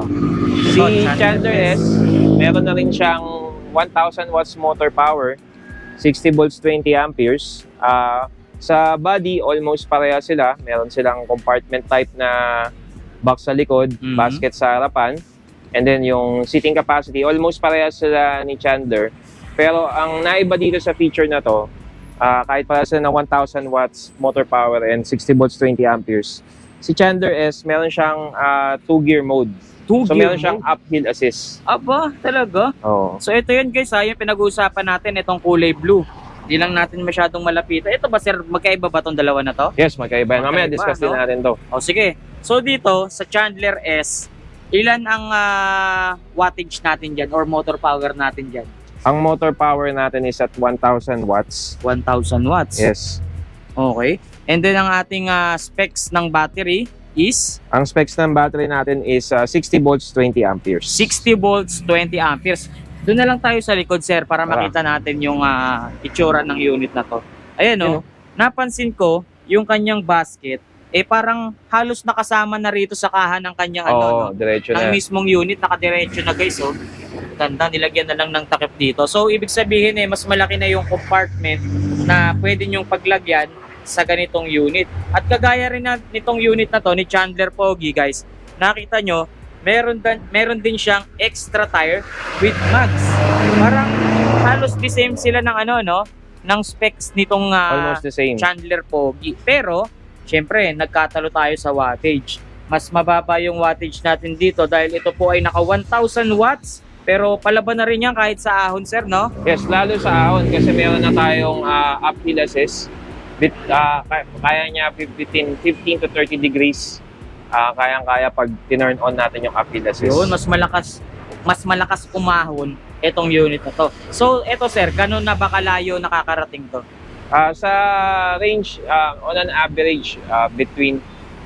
Si Ito, Chandler S, meron na rin siyang 1,000 watts motor power, 60 volts, 20 amperes. Sa body, almost pareha sila. Meron silang compartment type na box sa likod, basket sa harapan. And then yung seating capacity, almost pareha sila ni Chandler. Pero ang naiba dito sa feature na to, kahit para sila ng 1,000 watts motor power and 60 volts 20 amperes, si Chandler S, meron siyang 2-gear mode. So meron siyang uphill assist. Aba, talaga? Oo. So ito yun, guys, yung pinag-uusapan natin, itong kulay blue. Hindi lang natin masyadong malapitan. Ito ba, sir, magkaiba ba itong dalawa na to? Yes, magkaiba. Mamaya Magkaiba, discuss din no? natin to. O sige. So dito, sa Chandler S, ilan ang wattage natin dyan or motor power natin dyan? Ang motor power natin is at 1,000 watts. 1,000 watts. Yes. Okay. And then ang ating specs ng battery is? Ang specs ng battery natin is 60 volts 20 amperes. 60 volts, 20 amperes. Doon na lang tayo sa likod, sir, para makita natin yung itsura ng unit na to. Ayan, no? Napansin ko, yung kanyang basket, parang halos nakasama na rito sa kaha ng kanyang diretso ng na. mismong unit, nakadiretso na, guys, oh. Ganda, nilagyan na lang ng takip dito. So, ibig sabihin mas malaki na yung compartment na pwede nyong paglagyan sa ganitong unit. At kagaya rin nitong unit na to ni Chandler Pogi guys, nakita nyo, meron din siyang extra tire with mags. Parang halos the same sila ng ng specs nitong Almost the same. Chandler Pogi. Pero, syempre, nagkatalo tayo sa wattage. Mas mababa yung wattage natin dito dahil ito po ay naka 1,000 watts. Pero palaban na rin yan kahit sa ahon, sir, no? Yes, lalo sa ahon kasi meron na tayong uphill assist. Kaya niya 15 to 30 degrees. Kayang-kaya pag tinurn on natin yung uphill assist. Yun, mas malakas umahon itong unit na to. So, ito sir, ganun na ba kalayo nakakarating to? Sa range, on an average, between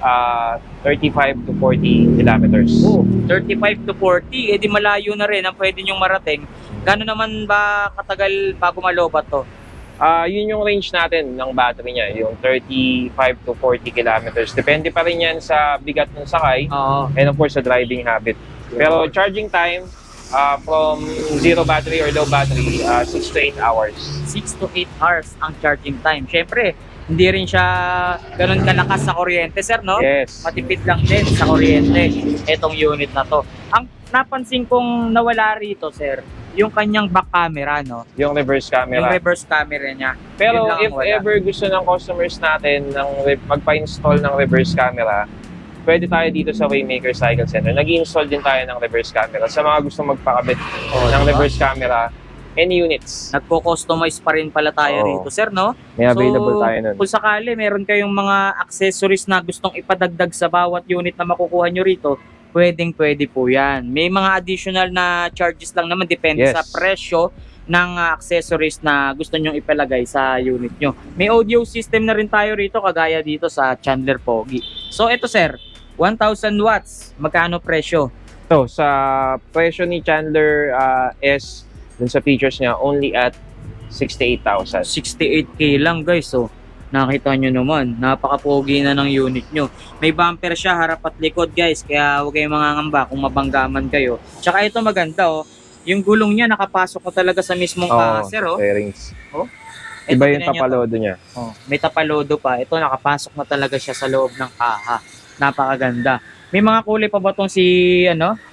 35 to 40 kilometers. Oh, 35 to 40, edi malayo na rin ang pwede nyong marating. Gano'n naman ba katagal bago malobat to? Yun yung range natin ng battery niya, yung 35 to 40 kilometers. Depende pa rin yan sa bigat ng sakay and of course sa driving habit. Pero charging time, from zero battery or low battery, 6 to 8 hours. 6 to 8 hours ang charging time. Siyempre, hindi rin siya ganun kalakas sa kuryente, sir, no? Yes. Matipid lang din sa kuryente itong unit na to. Ang napansin kong nawala rito, sir, yung kanyang back camera, no? Yung reverse camera. Yung reverse camera niya. Pero if ever gusto ng customers natin magpa-install ng reverse camera, pwede tayo dito sa Waymaker Cycle Center. Nag-install din tayo ng reverse camera. Sa mga gusto magpakabit ng reverse camera, any units. Nagpo-customize pa rin pala tayo rito, sir, no? May available tayo nun. Kung sakali meron kayong mga accessories na gustong ipadagdag sa bawat unit na makukuha nyo rito, pwede po yan. May mga additional na charges lang naman, depende sa presyo ng accessories na gusto nyong ipalagay sa unit nyo. May audio system na rin tayo rito, kagaya dito sa Chandler Pogi. So, ito sir, 1,000 watts, magkano presyo? So, sa presyo ni Chandler S, dun sa features niya, only at 68,000. 68K lang guys, so nakita nyo naman, napaka-pogi na ng unit nyo. May bumper siya, harap at likod guys, kaya huwag kayong mangangamba kung mabanggaman kayo. Tsaka ito maganda yung gulong niya nakapasok na talaga sa mismong sir, fairings. Ito, iba yung tapalodo niya. May tapalodo pa. Ito nakapasok na talaga siya sa loob ng kaha. Napakaganda. May mga kulay pa ba tong si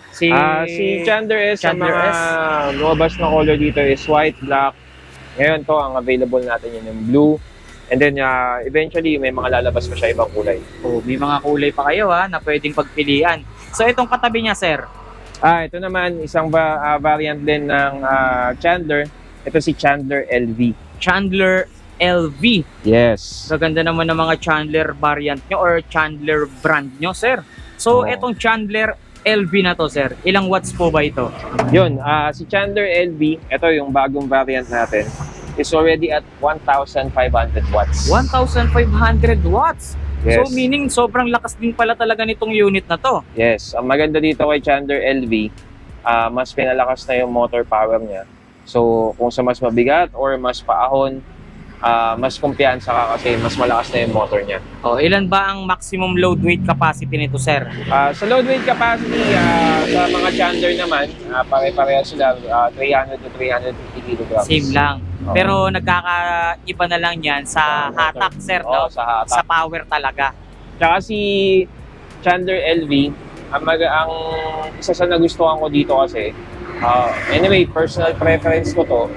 Chandler S, ang mga lumabas na color dito is white, black. Ngayon to, ang available natin yun yung blue. And then eventually may mga lalabas pa siya ibang kulay. May mga kulay pa kayo na pwedeng pagpilian. So itong katabi niya, sir. Ito naman isang variant din ng Chandler. Ito si Chandler LV. Chandler LV. Yes. Maganda naman ng mga Chandler variant nyo or Chandler brand nyo, sir. So itong Chandler LV na to, sir, ilang watts po ba ito? Yun, si Chandler LV, ito yung bagong variant natin, is already at 1,500 watts. 1,500 watts? Yes. So meaning sobrang lakas din pala talaga nitong unit na to. Yes, ang maganda dito kay Chandler LV, mas pinalakas na yung motor power niya. So kung sa mas mabigat or mas paahon, mas kumpiyansa ka kasi mas malakas na yung motor niya. Ilan ba ang maximum load weight capacity nito, sir? Sa load weight capacity, sa mga Chandler naman, pare-parehas sila, 300 to 350 kilograms. Same lang. Pero nagkakaiba na lang yan sa hatak, sir, no? Sa hatak. Sa power talaga. Tsaka si Chandler LV, ang isa sa nagustuhan ko dito kasi, anyway, personal preference ko to,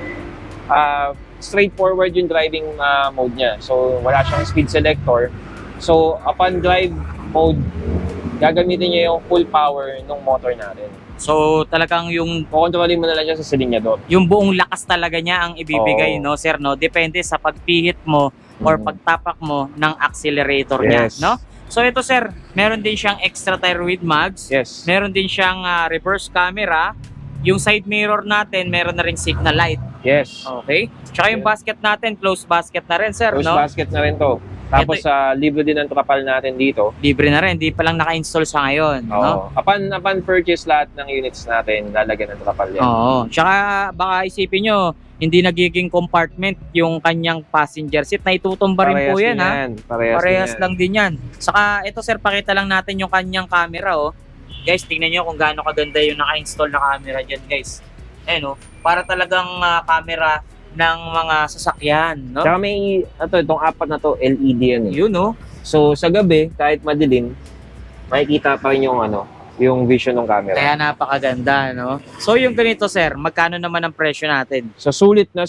straightforward yung driving mode niya. So, wala siyang speed selector. So, upon drive mode, gagamitin niya yung full power ng motor natin. So, talagang yung kukontrolin mo na lang siya sa silinyador. Yung buong lakas talaga niya ang ibibigay, no, sir, no? Depende sa pagpihit mo or pagtapak mo ng accelerator niya, no? So, ito, sir, meron din siyang extra tire with mags. Yes. Meron din siyang reverse camera. Yung side mirror natin, meron na ring signal light. Yes. Okay. Tsaka yung basket natin, closed basket na rin, sir, closed no? basket na rin to. Tapos libre din ang trapal natin dito. Libre na rin, hindi pa lang naka-install sa ngayon, no? Upon purchase lahat ng units natin, lalagyan ng trapal yan. Tsaka baka isipin nyo, hindi nagiging compartment yung kanyang passenger seat. Naitutumba rin po yan, ha? Parehas lang din yan. Saka ito, sir, pakita lang natin yung kanyang camera, Guys, tingnan nyo kung gaano kaganda yung naka-install na camera dyan, guys. Para talagang camera ng mga sasakyan, no? Tsaka may, itong apat na to, LED yan eh. Yun, no? So, sa gabi, kahit madilim, makikita pa rin yung yung vision ng camera. Kaya napakaganda, no? So, yung ganito, sir, magkano naman ang presyo natin? So, sulit na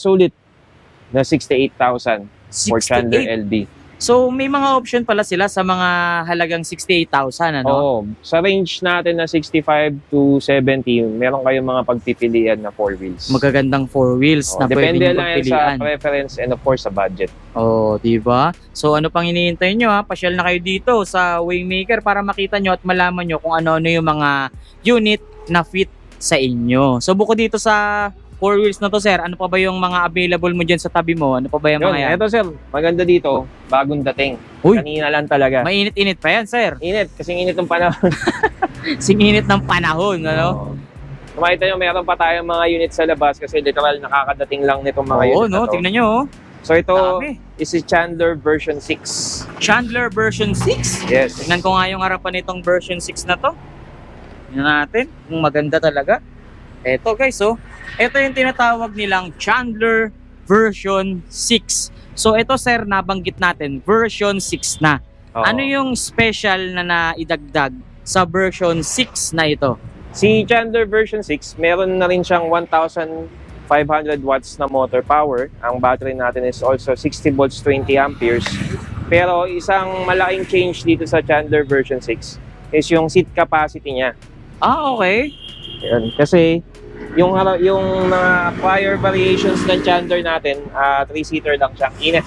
68,000 for Chandler 68. LB. So, may mga option pala sila sa mga halagang 68,000, ano? Oo. Sa range natin na 65 to 70, meron kayong mga pagpipilian na 4 wheels. Magagandang 4 wheels na pwede Depende nyo lang yan pagpilian. sa preference and of course sa budget. Oh, di ba? So ano pang hinihintay nyo ha? Pasyal na kayo dito sa Waymaker para makita nyo at malaman nyo kung ano-ano yung mga unit na fit sa inyo. So bukod dito sa 4 wheels na to, sir, ano pa ba yung mga available mo dyan sa tabi mo? Ano pa ba yung mga yan? Ito sir, maganda dito, bagong dating. Uy! Kanina lang talaga. Mainit-init pa yan, sir. Init, kasing init ng panahon. Sing-init ng panahon, ano? Oo. Kung makita nyo, meron pa tayong mga unit sa labas kasi literal nakakadating lang nitong mga Oo, unit no? na to. Tingnan nyo, oh. So ito Dami. is si Chandler version 6. Chandler version 6. Yes. Tingnan ko nga yung harapan nitong version 6 na to. Tingnan natin kung maganda talaga. Eto guys, oh. Ito yung tinatawag nilang Chandler version 6. So ito sir, nabanggit natin, version 6 na. Oo. Ano yung special na naidagdag sa version 6 na ito? Si Chandler version 6, meron na rin siyang 1,500 watts na motor power. Ang battery natin is also 60 volts, 20 amperes. Pero isang malaking change dito sa Chandler version 6 is yung seat capacity niya. Ah, okay. Yan. Kasi yung mga prior variations ng Chandler natin, 3-seater lang siya. Init.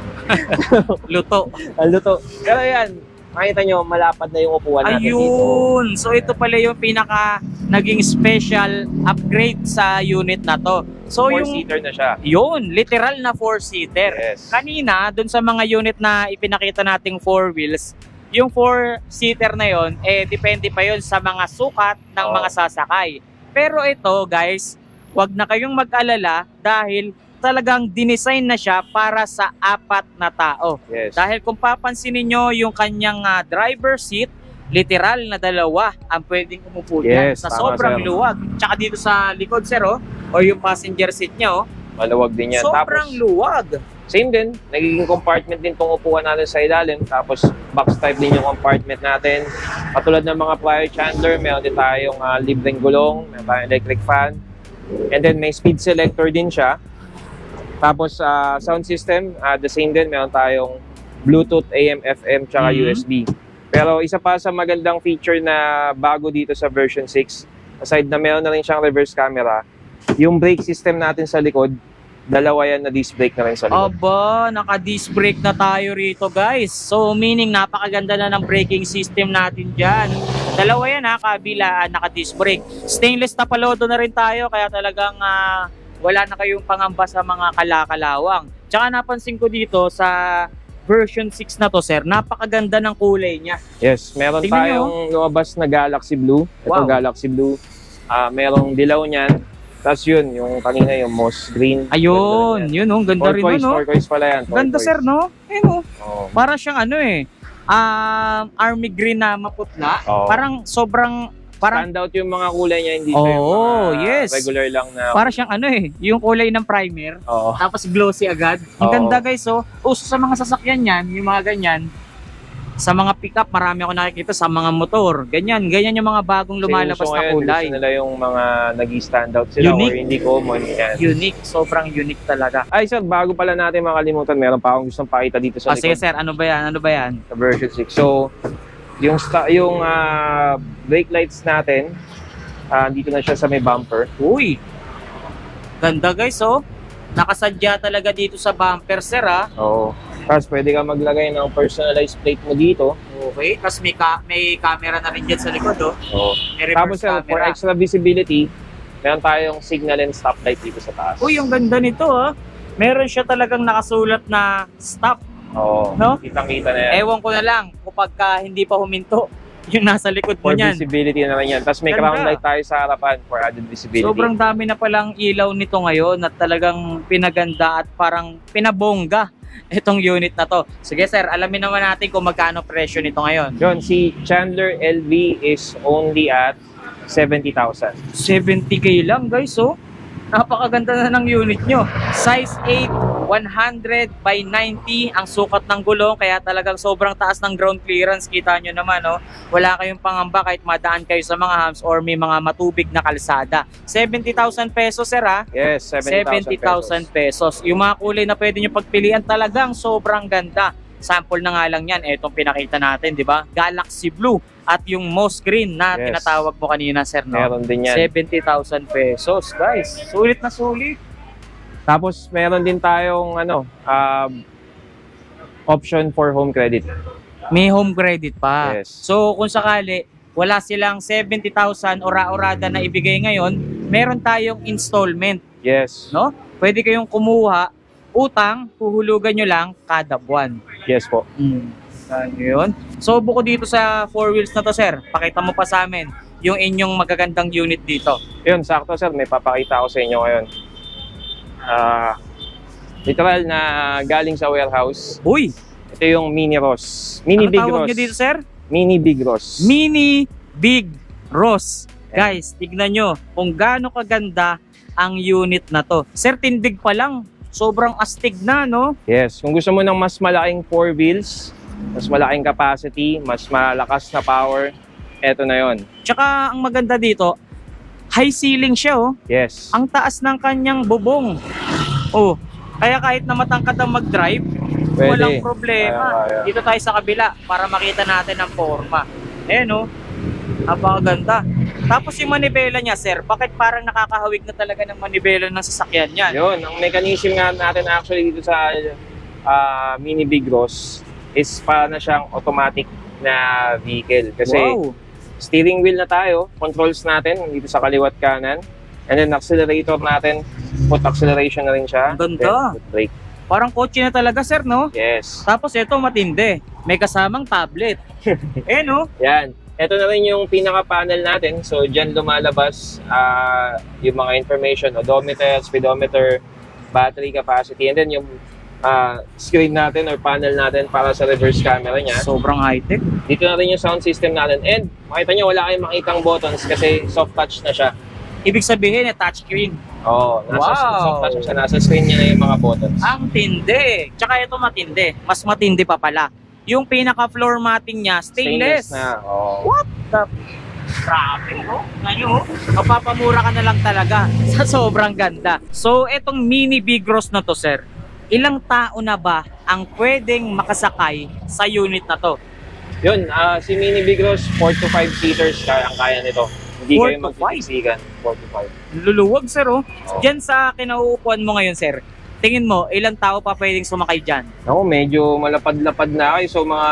Luto. Ang luto. Pero yan, makita nyo, malapad na yung upuan natin dito. Ayun. So ito pala yung pinaka naging special upgrade sa unit na to. So yung 4-seater na siya. yun, literal na 4-seater. Yes. Kanina, dun sa mga unit na ipinakita nating 4 wheels, yung 4-seater na yon, depende pa yon sa mga sukat ng Oo. mga sasakay. Pero ito, guys, wag na kayong mag-alala dahil talagang dinesign na siya para sa 4 na tao. Yes. Dahil kung papansin niyo yung kanyang driver seat, literal na 2 ang pwedeng umupo dyan Yes, sa tama, sobrang sir. luwag. Tsaka dito sa likod, sir, o yung passenger seat niya, Maluwag din yan. sobrang Tapos, luwag. same din, nagiging compartment din tong upuan natin sa ilalim. Tapos, box type din yung compartment natin. Katulad ng mga prior Chandler, meron din tayong libreng gulong, meron tayong electric fan. And then, may speed selector din siya. Tapos, sound system, the same din, meron tayong Bluetooth, AM, FM, tsaka Mhm. USB. Pero isa pa sa magandang feature na bago dito sa version 6, aside na meron na rin siyang reverse camera, yung brake system natin sa likod, 2 yan na disc brake na rin sa likod. Aba, naka-disc brake na tayo rito, guys. So, meaning napakaganda na ng braking system natin dyan. 2 yan ha, kabilaan, naka-disc brake. Stainless na palodo na rin tayo, kaya talagang wala na kayong pangamba sa mga kalakalawang. Tsaka napansin ko dito sa version 6 na to, sir, napakaganda ng kulay niya. Yes, meron Tingnan tayong lumabas na Galaxy Blue. Ito Wow. Galaxy Blue. Merong dilaw niyan. Tapos yun, yung kanina yung moss green. Ayun, yun oh, ganda rin Turquoise, no? turquoise pala yan. Ganda, turquoise. sir, no? Ayun oh. Oo. Para siyang army green na maputla. Oo. Parang sobrang, parang Stand out yung mga kulay niya, hindi siya yung Oo, mga yes. regular lang na. para siyang yung kulay ng primer. Oo. Tapos glossy agad. Ang Oo. ganda guys, oh. Uso sa mga sasakyan yan, yung mga ganyan. Sa mga pickup, marami ako nakikita sa mga motor. Ganyan yung mga bagong lumalabas Kasi uso na ngayon, kulay. Gusto nila yung mga nag-stand out sila Unique. or hindi common. Yan. Unique, sobrang unique talaga. Ay sir, bago pala natin makalimutan, meron pa akong gustong pakita dito sa Sige likod sir, ano ba yan? Ano ba yan? sa version 6. So, yung brake lights natin, dito na siya sa may bumper. Uy! Ganda guys, oh. Nakasadya talaga dito sa bumper, sir, ah. Oo. Tapos pwede ka maglagay ng personalized plate mo dito. Okay, tapos may camera na rin dyan sa likod, oh. Oo. May Tapos reverse sir, for camera. extra visibility, meron tayong signal and stop light dito sa taas. Uy, yung ganda nito, ah. Meron siya talagang nakasulat na stop. Oo. No? Kitang-kita na yan. Ewan ko na lang kapag hindi pa huminto yung nasa likod mo For niyan. visibility na rin yan. Tapos may Ganda. crown light tayo sa harapan for added visibility. Sobrang dami na palang ilaw nito ngayon at talagang pinaganda at parang pinabongga itong unit na to. Sige sir, alamin naman natin kung magkano presyo nito ngayon. Yun, si Chandler LV is only at 70,000. 70k lang guys, oh. Napakaganda na ng unit nyo. Size 8, 100 by 90 ang sukat ng gulong, kaya talagang sobrang taas ng ground clearance. Kita nyo naman, no? Wala kayong pangamba kahit madaan kayo sa mga humps or may mga matubig na kalsada. 70,000 pesos, sir, ha? Yes, 70,000 pesos. Yung mga kulay na pwede nyo pagpilian, talagang sobrang ganda. Sample na nga lang yan, etong pinakita natin, di ba? Galaxy Blue at yung moss green na Yes. tinatawag mo kanina, sir, no? Meron din yan. 70,000 pesos, guys. Sulit na sulit. Tapos meron din tayong option for home credit. May home credit pa. Yes. So, kung sakali, wala silang 70,000 ora-orada na ibigay ngayon, meron tayong installment, Yes. no? Pwede kayong kumuha, utang, huhulugan nyo lang kada buwan. Yes po. Ano yun? So, buko dito sa 4 wheels na to, sir, pakita mo pa sa amin yung inyong magagandang unit dito. Yun, sakto sir, may papakita ko sa inyo ngayon. Literal na galing sa warehouse. Uy! Ito yung Mini Ross. Mini Ano Big tawag Ross. nyo dito, sir? Mini Big Ross. Mini Big Ross. Guys, tignan nyo kung gaano kaganda ang unit na to. Sir, tindig pa lang. Sobrang astig na, no? Yes, kung gusto mo ng mas malaking 4 wheels, mas malaking capacity, mas malakas na power, eto na yon. Tsaka ang maganda dito, high ceiling siya, oh. Yes. Ang taas ng kanyang bubong. Oh, kaya kahit na matangkad ang mag-drive, Pwede. walang problema. Kaya. Dito tayo sa kabila para makita natin ang forma. Ayan, oh. Napakaganda. Tapos yung manibela niya, sir, bakit parang nakakahawig na talaga ng manibela ng sasakyan niyan? Yun, ang mechanism nga natin actually dito sa Mini Big Ross is para na siyang automatic na vehicle. Kasi Wow. steering wheel na tayo, controls natin dito sa kaliwat kanan, and then accelerator natin, foot acceleration na rin siya. Ang ganda. Then foot brake. Parang kotse na talaga, sir, no? Yes. Tapos ito matindi. May kasamang tablet. Eh, no? Yan. Ito na rin yung pinaka-panel natin. So, dyan lumalabas yung mga information, odometer, speedometer, battery capacity, and then yung screen natin or panel natin para sa reverse camera niya. Sobrang high-tech. Dito na rin yung sound system natin. And makita nyo, wala kayong makitang buttons kasi soft touch na siya. Ibig sabihin, touchscreen. Oo, nasa Wow. soft touch na siya. Nasa screen niya na yung mga buttons. Ang tindi. Tsaka ito matindi. Mas matindi pa pala. Yung pinaka-floor matting niya, stainless. na. Oo. What the... Grabe, no? Ngayon, mapapamura ka na lang talaga sa sobrang ganda. So, etong Mini Big Ross na to, sir, ilang tao na ba ang pwedeng makasakay sa unit na to? Yun, si Mini Big Ross, 4 to 5 seaters, kaya nito. Hindi 4 kayo to 5? magpipisigan. 4 to 5. Luluwag, sir, oh. Oo. Diyan sa kinauupuan mo ngayon, sir, tingin mo, ilang tao pa pwedeng sumakay dyan? Ako, medyo malapad-lapad na kayo. So, mga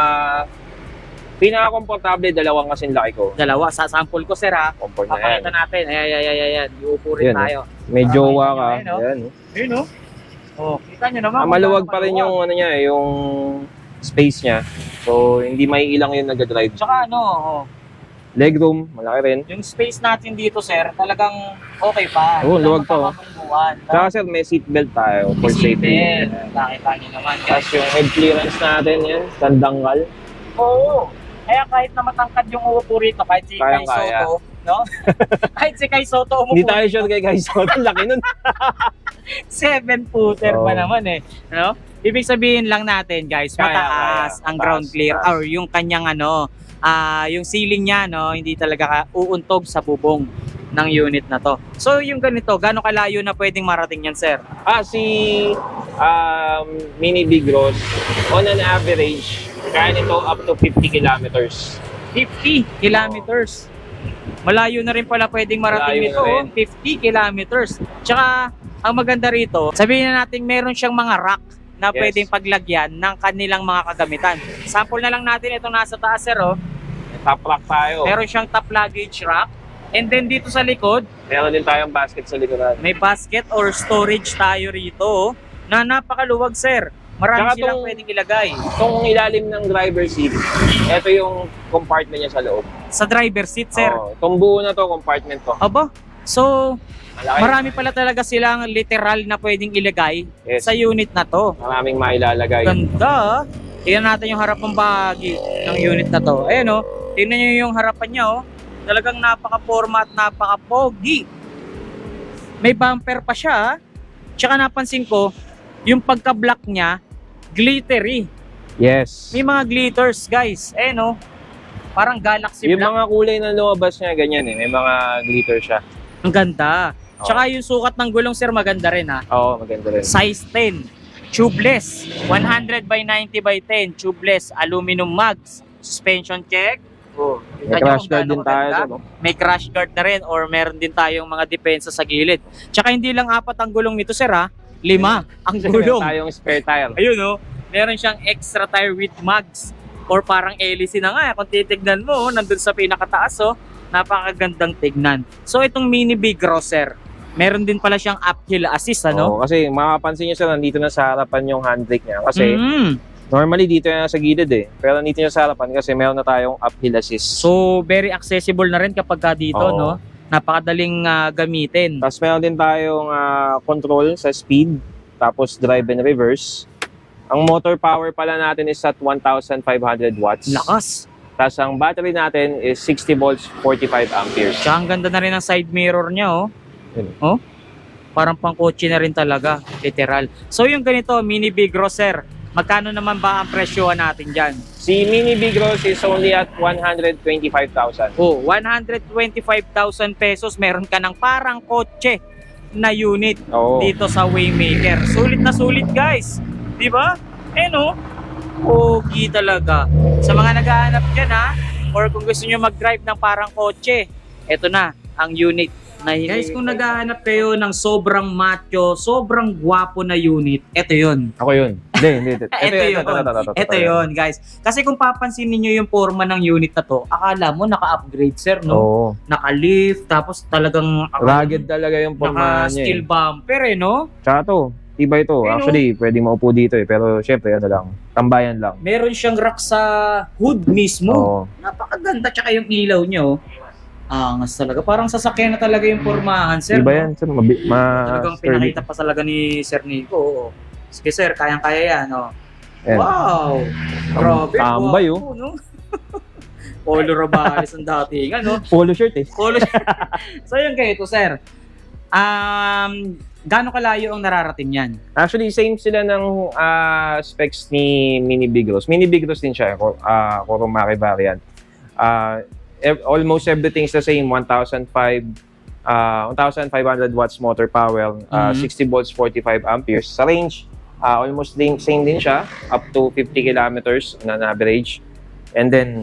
pinaka-komportable, dalawang kasing laki ko. Dalawa, sa sample ko, sir, ha? Comfort na yan. Papakita natin. Ayan. Iupo rin Yan, tayo. Medyo Para ka. makita nyo, Ayan. Ayun, no? Oh, kita nyo naman. kung Maluwag gaano pa rin kaluwag. yung, ano niya, yung space niya. So, hindi may ilang yung nag-drive. Tsaka ano, oh, Legroom, malaki rin. yung space natin dito, sir, talagang okay pa. Oo, Walang luwag to. mapapagbubuhan, no? Saka sir, may seatbelt tayo for safety. Nakita nyo naman. Tapos yung head clearance natin, yan, tandanggal. Oo. Kaya kahit na matangkad yung uupo rito, kahit si Kai Kayang-kaya. Soto, no? Kahit si Kai Soto umupo. Hindi tayo sure kay guys. Ang laki nun. 7-footer pa Oo. naman eh. No? Ibig sabihin lang natin, guys, Kaya, mataas ang mataas, ground clear mataas. or yung kanyang yung ceiling niya, no, hindi talaga uuntog sa bubong ng unit na to. So yung ganito, gaano kalayo na pwedeng marating yan, sir? Si Mini Big Ross, on an average, kaya nito up to 50 kilometers. 50 kilometers. Malayo na rin pala pwedeng marating Malayo nito, na rin. 50 kilometers. Tsaka, ang maganda rito, sabihin na natin meron siyang mga rack na Yes. pwedeng paglagyan ng kanilang mga kagamitan. Sample na lang natin itong nasa taas, sir, oh. Top rack tayo. Meron siyang top luggage rack. And then dito sa likod, Meron din tayong basket sa likuran. may basket or storage tayo rito, oh, na napakaluwag, sir. Marami Tsaka silang tong- pwedeng ilagay. Itong ilalim ng driver seat, ito yung compartment niya sa loob. Sa driver seat, sir. Oo, itong buo na to, compartment to. Aba, so Malaki. marami pala talaga silang literal na pwedeng ilagay Yes. sa unit na to. Maraming mailalagay. Ganda. Tingnan natin yung harapang bahagi ng unit na to. Ayan, oh. Tingnan nyo yung harapan niya, oh. Talagang napaka-forma at napaka-pogi. May bumper pa siya, ha? Tsaka napansin ko, yung pagka-black niya, glittery. Yes. May mga glitters, guys. No? Parang galaxy Yung black. mga kulay na lumabas niya, ganyan eh. May mga glitter siya. Ang ganda. Tsaka yung sukat ng gulong, sir, maganda rin, ha? Oo, maganda rin. Size 10. Tubeless. 100 by 90 by 10. Tubeless. Aluminum mags. Suspension check. Oh, May crash guard din tayo. No? May crash guard na rin or meron din tayong mga depensa sa gilid. Tsaka hindi lang 4 ang gulong nito, sir, ha? 5 ang gulong. Meron tayong spare tire. Ayun, oh. Meron siyang extra tire with mags or parang hélice na nga. Kung titignan mo, nandun sa pinakataas, oh. Napakagandang tignan. So, itong Mini Vigoro, sir, meron din pala siyang uphill assist, ano? Oo, kasi makapansin nyo sir, nandito na sa harapan yung handbrake niya. Kasi normally dito yan sa gilid eh. Pero nandito niya sa harapan kasi meron na tayong uphill assist. So, very accessible na rin kapag dito, Oo. no? Napakadaling gamitin. Tapos meron din tayong control sa speed, tapos drive and reverse. Ang motor power pala natin is at 1,500 watts. Lakas. Tapos ang battery natin is 60 volts, 45 amperes. Tsaka ang ganda na rin ang side mirror niya, oh. Yun. Oh? Parang pang-kotse na rin talaga, literal. So yung ganito, Mini Vigoro, sir, magkano naman ba ang presyohan natin dyan? Si Mini Vigoro is only at 125,000. Oh, 125,000 pesos, meron ka ng parang kotse na unit Oo. dito sa Waymaker. Sulit na sulit, guys. Di ba? No? Pogi talaga. Sa mga naghahanap dyan, ha? Or kung gusto nyo mag-drive ng parang kotse, eto na, ang unit. Guys, kung naghahanap kayo ng sobrang macho, sobrang gwapo na unit, eto yun. Ako yun. Hindi. Ito yun, guys. Kasi kung papansin niyo yung forma ng unit na to, akala mo naka-upgrade, sir, no? Oo. Naka-lift, tapos talagang Rugged talaga yung forma niya naka-steel eh. bumper, no? Tsaka to, tibay to. Ayun, Actually, pwede maupo dito eh. Pero syempre, ano lang, tambayan lang. Meron siyang rack sa hood mismo. Oo. Napakaganda, tsaka yung ilaw nyo. Angas talaga. Parang sasakyan na talaga yung formahan, sir. Iba no? yan, sir. Talagang pinakita pa talaga ni Sir Nico. Oo. Sige, sir, kayang-kaya yan. Oh. Ayan. Wow! Grabe. Tambay, gwapo, no? Polo Robales ang dating, ano? Polo shirt eh. Polo. So, yung ganito, sir. Gaano kalayo ang nararating yan? Actually, same sila ng specs ni Mini Vigoros. Mini Vigoros din siya, Kurumaki variant. Almost everything is the same. 1,500 watts motor power, 60 volts, 45 amperes. Sa range, almost same din siya, up to 50 kilometers on average. And then,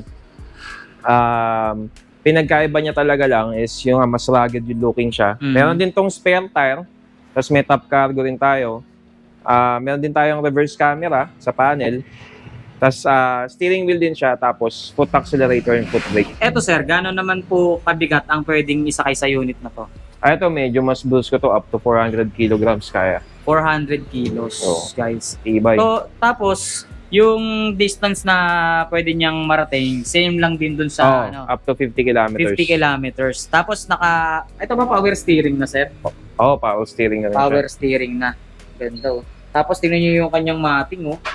pinagkaiba niya talaga lang is yung mas rugged yung looking siya. Meron din tong spare tire, tapos may top cargo rin tayo. Meron din tayong reverse camera sa panel. Tapos steering wheel din siya, tapos foot accelerator and foot brake. Eto, sir, gano'n naman po kabigat ang pwedeng isakay sa unit na to? Ito, medyo mas bulls ko to, up to 400 kilograms kaya. 400 kilos, guys. Ibay. So, tapos, yung distance na pwede niyang marating, same lang din dun sa up to 50 kilometers. 50 kilometers. Tapos, ito ba power steering na, sir? Power steering na rin Power siya. steering na. Ganda, oh. Tapos, tingnan niyo yung kanyang mating, oh.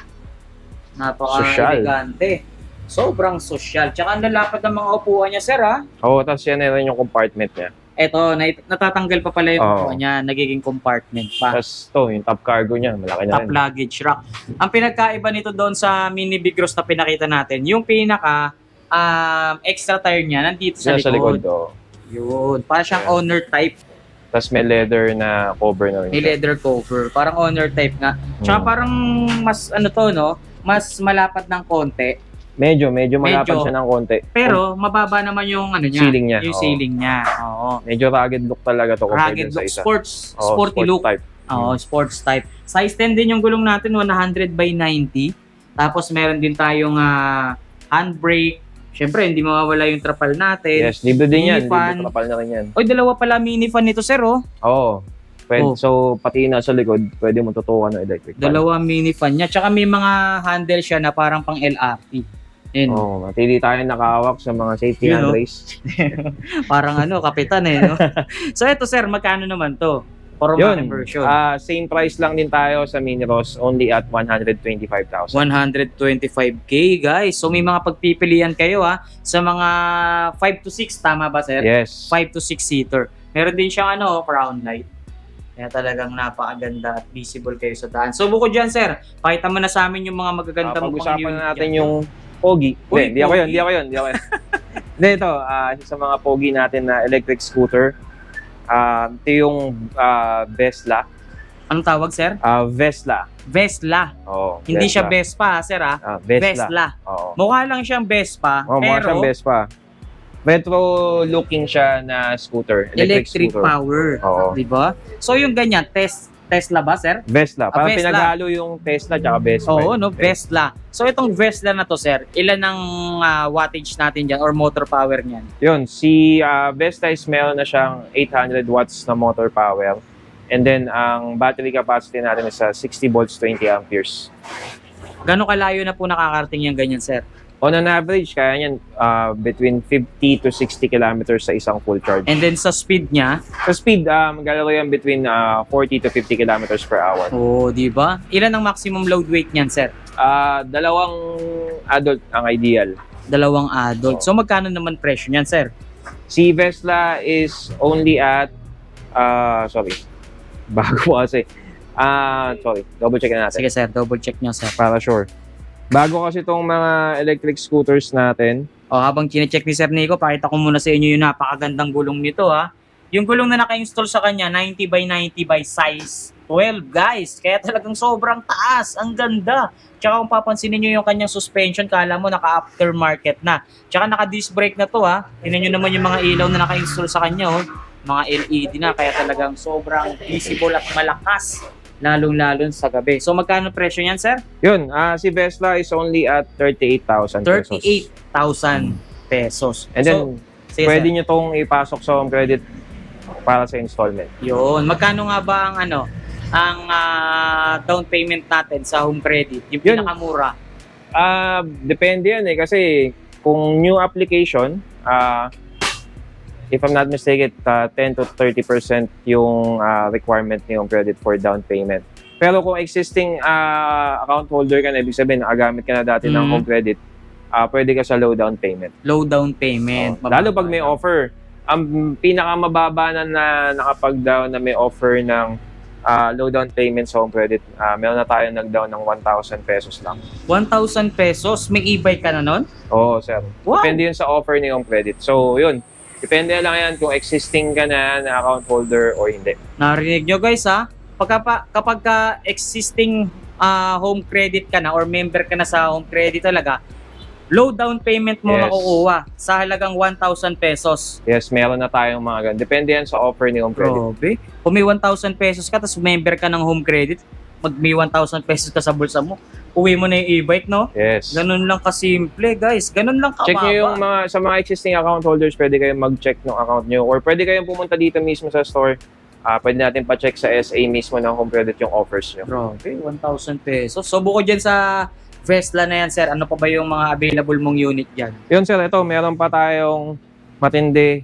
Napaka-elegante. Sobrang social. Tsaka ang lalapad ng mga upuan niya, sir, ha? Tapos yan na rin yung compartment niya. Eto, natatanggal pa pala yung upuan niya. Nagiging compartment pa. Tapos yung top cargo niya, malaki na Top rin. luggage rack. Ang pinagkaiba nito doon sa Mini Vigoros na pinakita natin, yung pinaka extra tire niya nandito sa Yan sa likod. likod. Yun. Para siyang owner type. Tapos may leather na cover na rin. May leather cover. Parang owner type nga. Tsaka parang mas mas malapad ng konti. Medyo malapad siya ng konti. Pero mababa naman yung niya. Ceiling niya. Yung ceiling niya. Oo. Medyo rugged look talaga to compared Rugged sa look. isa. Sporty look. Type. Oo, sports type. Size 10 din yung gulong natin, 100 by 90. Tapos meron din tayong handbrake. Siyempre, hindi mawawala yung trapal natin. Yes, libre din yan. Mini fan. Libre trapal na rin yan. Oy, dalawa pala mini fan nito, sir, oh. Oo. So, pati na sa likod, pwede mo tutukan ng electric fan. Dalawa mini fan niya. Tsaka may mga handle siya na parang pang LRT. Matili tayo nakahawak sa mga safety handrails. Parang kapitan no? So, ito, sir, magkano naman to? Kurumaki version. Same price lang din tayo sa Mini Ross, only at 125,000. 125K, guys. So, may mga pagpipilian kayo, sa mga 5 to 6, tama ba, sir? Yes. 5 to 6 seater. Meron din siyang crown light. Kaya talagang napakaganda at visible kayo sa daan. So bukod dyan, sir, pakita mo na sa amin yung mga magaganda mo pang Pag-usapan unit na natin dyan. yung Pogi. Uy, Hindi ako yun, Pogi. hindi ako yun. Hindi, ito, isa sa mga Pogi natin na electric scooter. Ito yung Vesla. Anong tawag, sir? Vesla. Vesla. Oo, Hindi siya Vesla. Vespa, sir, ha? Vesla. Vesla. Oo. Mukha lang siyang Vespa, Mukha pero siyang Vespa. Retro looking siya na scooter. electric scooter. power. Oo. Diba? So yung ganyan, Tesla ba, sir? Vesla. Parang Vesla. pinaghalo yung Tesla tsaka Vespa. Oo, no? Vesla. So itong Vesla na to, sir, ilan ang wattage natin dyan or motor power niyan? Yun, si Vesla is meron na siyang 800 watts na motor power. And then, ang battery capacity natin is 60 volts, 20 amperes. Gano'ng kalayo na po nakakarating yung ganyan, sir? On an average, kaya niyan between 50 to 60 kilometers sa isang full charge. And then sa speed niya, Sa speed, maglalaro yan between 40 to 50 kilometers per hour. oh, di ba? Ilan ang maximum load weight niyan, sir? Dalawang adult ang ideal. Dalawang adult. So magkano naman presyo niyan, sir? Si Vesla is only at, sorry, bago kasi. Sorry, double check na natin. Sige, sir, double check niyo, sir. Para sure. Bago kasi itong mga electric scooters natin. O, habang chinecheck ni Sir Nico, pakita ko muna sa inyo yung napakagandang gulong nito, ha. Yung gulong na naka-install sa kanya, 90 by 90 by size 12, guys. Kaya talagang sobrang taas. Ang ganda. Tsaka kung papansinin nyo yung kanyang suspension, kala mo naka-aftermarket na. Tsaka naka-disc brake na to, ha. Tingnan nyo naman yung mga ilaw na naka-install sa kanya, oh. Mga LED na, kaya talagang sobrang visible at malakas. Lalong-lalo sa gabi. So, magkano presyo niyan, sir? Yun, si Vesla is only at 38,000 pesos. 38,000 pesos. And then, sige, pwede sir. nyo tong ipasok sa home credit para sa installment. Yun. Magkano nga ba ang down payment natin sa home credit? Yung Yun. pinakamura. Depende yan kasi kung new application, if I'm not mistaken, 10 to 30% yung requirement ni home credit for down payment. Pero kung existing account holder ka na, ibig sabihin, nakagamit ka na dati ng home credit, pwede ka sa low down payment. Low down payment. Lalo pag may offer. Ang pinakamababa na nakapag-down na may offer ng low down payment sa home credit, meron na tayo nag-down ng 1,000 pesos lang. 1,000 pesos? May e-bike ka na nun? Oo, sir. Wow. Depende yun sa offer ni home credit. So, yun. Depende lang yan kung existing ka na account holder or hindi. Narinig nyo, guys, ha? Kapag existing home credit ka na or member ka na sa home credit talaga, low down payment mo Yes. makukuha sa halagang 1,000 pesos. Yes, meron na tayong mga ganun. Depende yan sa offer ni home credit. Grabe. Kung may 1,000 pesos ka, tapos member ka ng home credit, may 1,000 pesos ka sa bulsa mo, uwi mo na yung e-bike, no? Yes. Ganun lang kasimple, guys. Ganun lang kababa. Check nyo yung sa mga existing account holders, pwede kayong mag-check ng account nyo. Or pwede kayong pumunta dito mismo sa store. Pwede natin pa-check sa SA mismo ng home credit yung offers nyo. Grabe, 1,000 pesos. So, bukod dyan sa Vesla na yan, sir, ano pa ba yung mga available mong unit dyan? Yun sir, ito, meron pa tayong matindi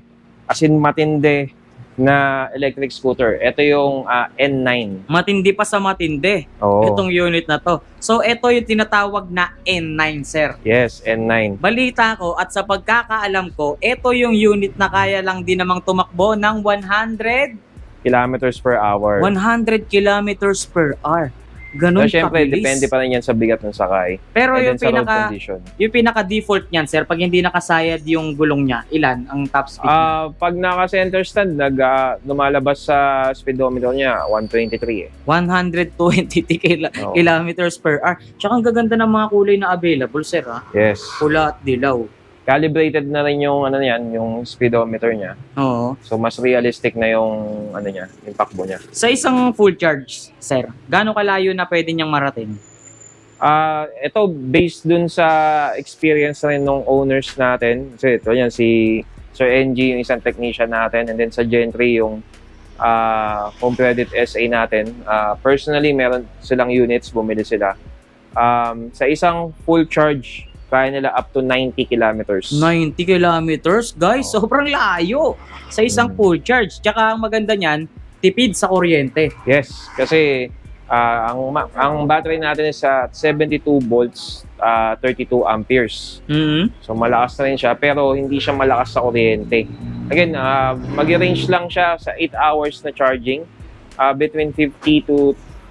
na electric scooter. Ito yung N9. Matindi pa sa matindi. Oo. Itong unit na to. So, ito yung tinatawag na N9, sir. Yes, N9. Balita ko at sa pagkakaalam ko, ito yung unit na kaya lang din namang tumakbo ng 100 Kilometers per hour. kilometers per hour. Ganun So, syempre, kabilis. depende pa rin yan sa bigat ng sakay. Pero And yung then sa road pinaka condition. yung pinaka-default niyan, sir, pag hindi nakasayad yung gulong niya, ilan ang top speed niya? Pag naka-center stand, lumalabas sa speedometer niya, 123 eh. 120 Oo. kilometers per hour. Tsaka ang gaganda ng mga kulay na available, sir, ha? Yes. Pula at dilaw. Calibrated na rin yung yung speedometer niya. Oo. So mas realistic na yung yung takbo niya. Sa isang full charge, sir, gaano kalayo na pwede niyang marating? Ito based dun sa experience rin ng owners natin. Kasi ito yan si Sir NG, yung isang technician natin, and then sa Gentry yung home credit SA natin. Personally, meron silang units, bumili sila. Sa isang full charge, kaya nila up to 90 kilometers. 90 kilometers? Guys, sobrang layo sa isang full charge. Tsaka ang maganda niyan, tipid sa kuryente. Yes, kasi ang battery natin is at 72 volts, 32 amperes. So malakas na rin siya, pero hindi siya malakas sa kuryente. Again, mag-range lang siya sa 8 hours na charging. between 50 to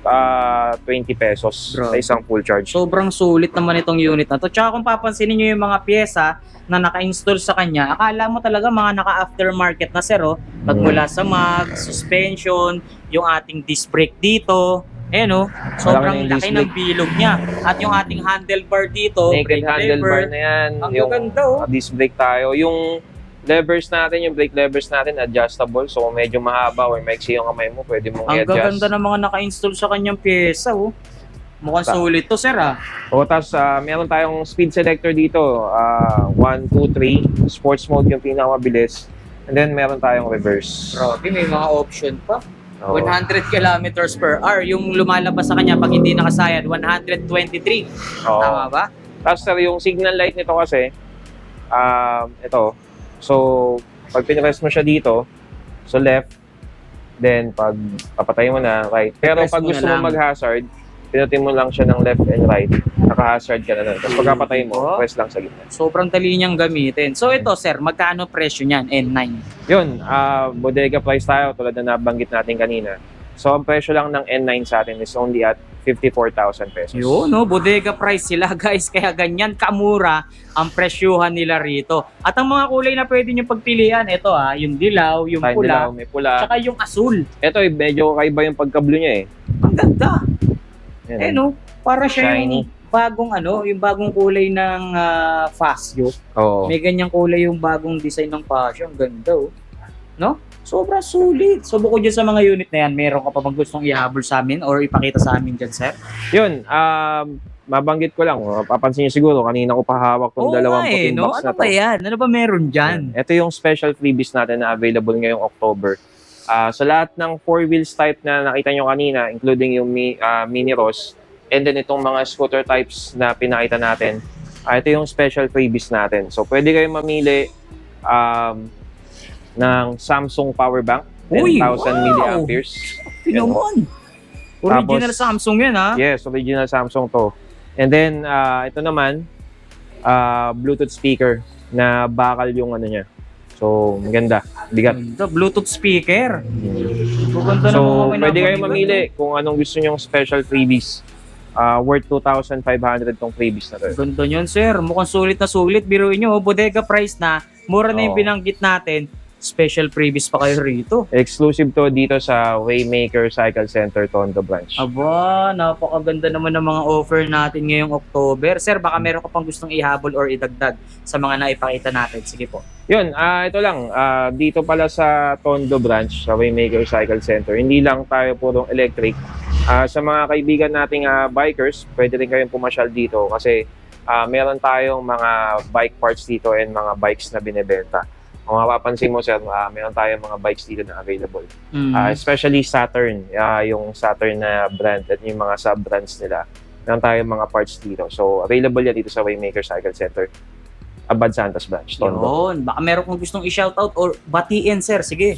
20 pesos sa Bro, isang full charge. sobrang sulit naman itong unit na to. Tsaka kung papansinin nyo yung mga pyesa na naka-install sa kanya, akala mo talaga mga naka-aftermarket na sir, oh. Pagmula sa mag, suspension, yung ating disc brake dito, ayan, oh. Sobrang Malaki na yung laki disc ng bilog niya. At yung ating handlebar dito, Naked brake handlebar lever, na yan. ang Yung gaganda, oh. disc brake tayo. Yung levers natin, yung brake levers natin, adjustable. So, kung medyo mahaba or maiksi yung kamay mo, pwede mong Ang i-adjust. gaganda ng mga naka-install sa kanyang pyesa, oh. Mukhang sulit to, sir, ah. O, tapos meron tayong speed selector dito. 1, 2, 3. Sports mode yung pinakamabilis. And then, meron tayong reverse. Grabe, may mga option pa. Oo. 100 kilometers per hour. Yung lumalabas sa kanya pag hindi nakasayad, 123. Oo. Tama ba? Tapos, sir, yung signal light nito kasi, ito. So, pag pinress mo siya dito, so left, then pag papatay mo na, right. Pero Press pag mo gusto na mo lang. mag-hazard, pinutin mo lang siya ng left and right, naka-hazard ka na nun. Tapos pagkapatay mo, Oh. press lang sa gitna. Sobrang dali niyang gamitin. So ito, sir, magkano presyo niyan? N9. Yun, bodega price tayo, tulad na nabanggit natin kanina. So, ang presyo lang ng N9 sa atin is only at 54,000 pesos. Yun, no? Bodega price sila, guys. Kaya ganyan kamura ang presyuhan nila rito. At ang mga kulay na pwede nyo pagpilian, ito yung dilaw, yung Tayo pula, dilaw, may pula. tsaka yung asul. Ito, medyo kakaiba yung pagka-blue niya eh. Ang ganda. Yan, Eh, no? Para siya Shiny. yung bagong yung bagong kulay ng Fasio. Oo. May ganyang kulay yung bagong design ng Fasio. Ang ganda, oh. No? Sobrang sulit. So, bukod dyan sa mga unit na yan, meron ka pa bang gustong ihabol sa amin or ipakita sa amin dyan, sir? Yun, mabanggit ko lang. Papansin niyo siguro, kanina ko pa hawak tong dalawang puting no? box Ano na to. ba yan? Ano ba meron dyan? Ito yung special freebies natin na available ngayong October. Sa lahat ng 4 wheels type na nakita nyo kanina, including yung Mini Ross, and then itong mga scooter types na pinakita natin, ito yung special freebies natin. So, pwede kayong mamili ng Samsung power bank, 10,000 milliamperes. Pinaman. Original Tapos, Samsung yan, ha? Yes, original Samsung to. And then, ito naman, Bluetooth speaker na bakal yung ano niya. So, maganda. Bigat. Ganda, Bluetooth speaker. Ganda ng mga So, pwede kayo pinapakinggan, mamili kung anong gusto nyong special freebies. Worth 2,500 tong freebies na to. Ganda nyon, sir. Mukhang sulit na sulit. Biruin nyo, bodega price na. Mura na yung Oo. binanggit natin. Special freebies pa kayo rito. Exclusive to dito sa Waymaker Cycle Center, Tondo Branch. Aba, napakaganda naman ng mga offer natin ngayong October. Sir, baka meron ka pang gustong ihabol or idagdag sa mga naipakita natin. Sige po. Yun, ito lang. Dito pala sa Tondo Branch, sa Waymaker Cycle Center, hindi lang tayo purong electric. Sa mga kaibigan nating bikers, pwede rin kayong pumasyal dito kasi meron tayong mga bike parts dito and mga bikes na binebenta. Kung mapapansin mo, sir, meron tayong mga bikes dito na available. Especially Saturn, yung Saturn na brand at yung mga sub-brands nila. Meron tayong mga parts dito. So, available yan dito sa Waymaker Cycle Center, Abad Santos Branch, Tondo. Yun. Baka meron kong gustong i-shoutout or batiin, sir. Sige.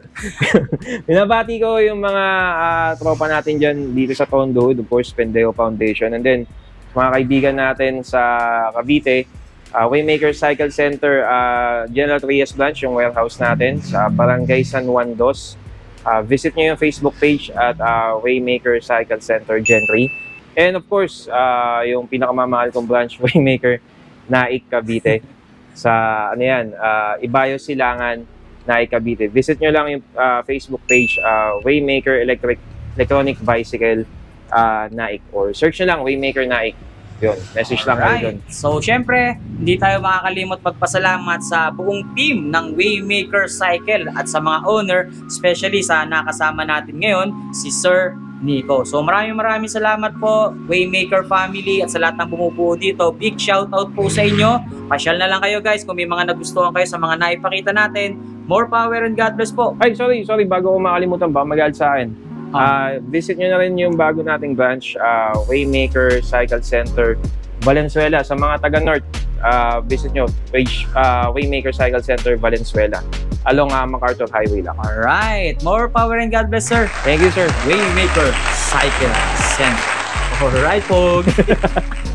Binabati ko yung mga tropa natin dyan dito sa Tondo, of course, Pendeo Foundation. And then, mga kaibigan natin sa Cavite, Waymaker Cycle Center, General Trias Branch, yung warehouse natin sa Barangay San Juan Dos. Visit nyo yung Facebook page at Waymaker Cycle Center Gen 3. And of course, yung pinakamamahal kong branch, Waymaker Naik Cavite. Sa ano yan, Ibayo Silangan, Naik Cavite. Visit nyo lang yung Facebook page, Waymaker Electronic Bicycle Naik. Or search nyo lang, Waymaker Naik. Yun, message lang kayo doon. So, syempre, hindi tayo makakalimot magpasalamat sa buong team ng Waymaker Cycle at sa mga owner, especially sa nakasama natin ngayon, si Sir Nico. So, maraming salamat po, Waymaker family at sa lahat ng bumubuo dito. Big shoutout po sa inyo. Pasyal na lang kayo, guys, kung may mga nagustuhan kayo sa mga naipakita natin. More power and God bless po. Ay, sorry, bago ko makalimutan ba, mag-add sa akin. Visit nyo na rin yung bago nating branch, Waymaker Cycle Center, Valenzuela. Sa mga taga-North, visit nyo page Waymaker Cycle Center, Valenzuela, along MacArthur Highway lang. Alright, more power and God bless, sir. Thank you, sir. Waymaker Cycle Center. Alright, folks.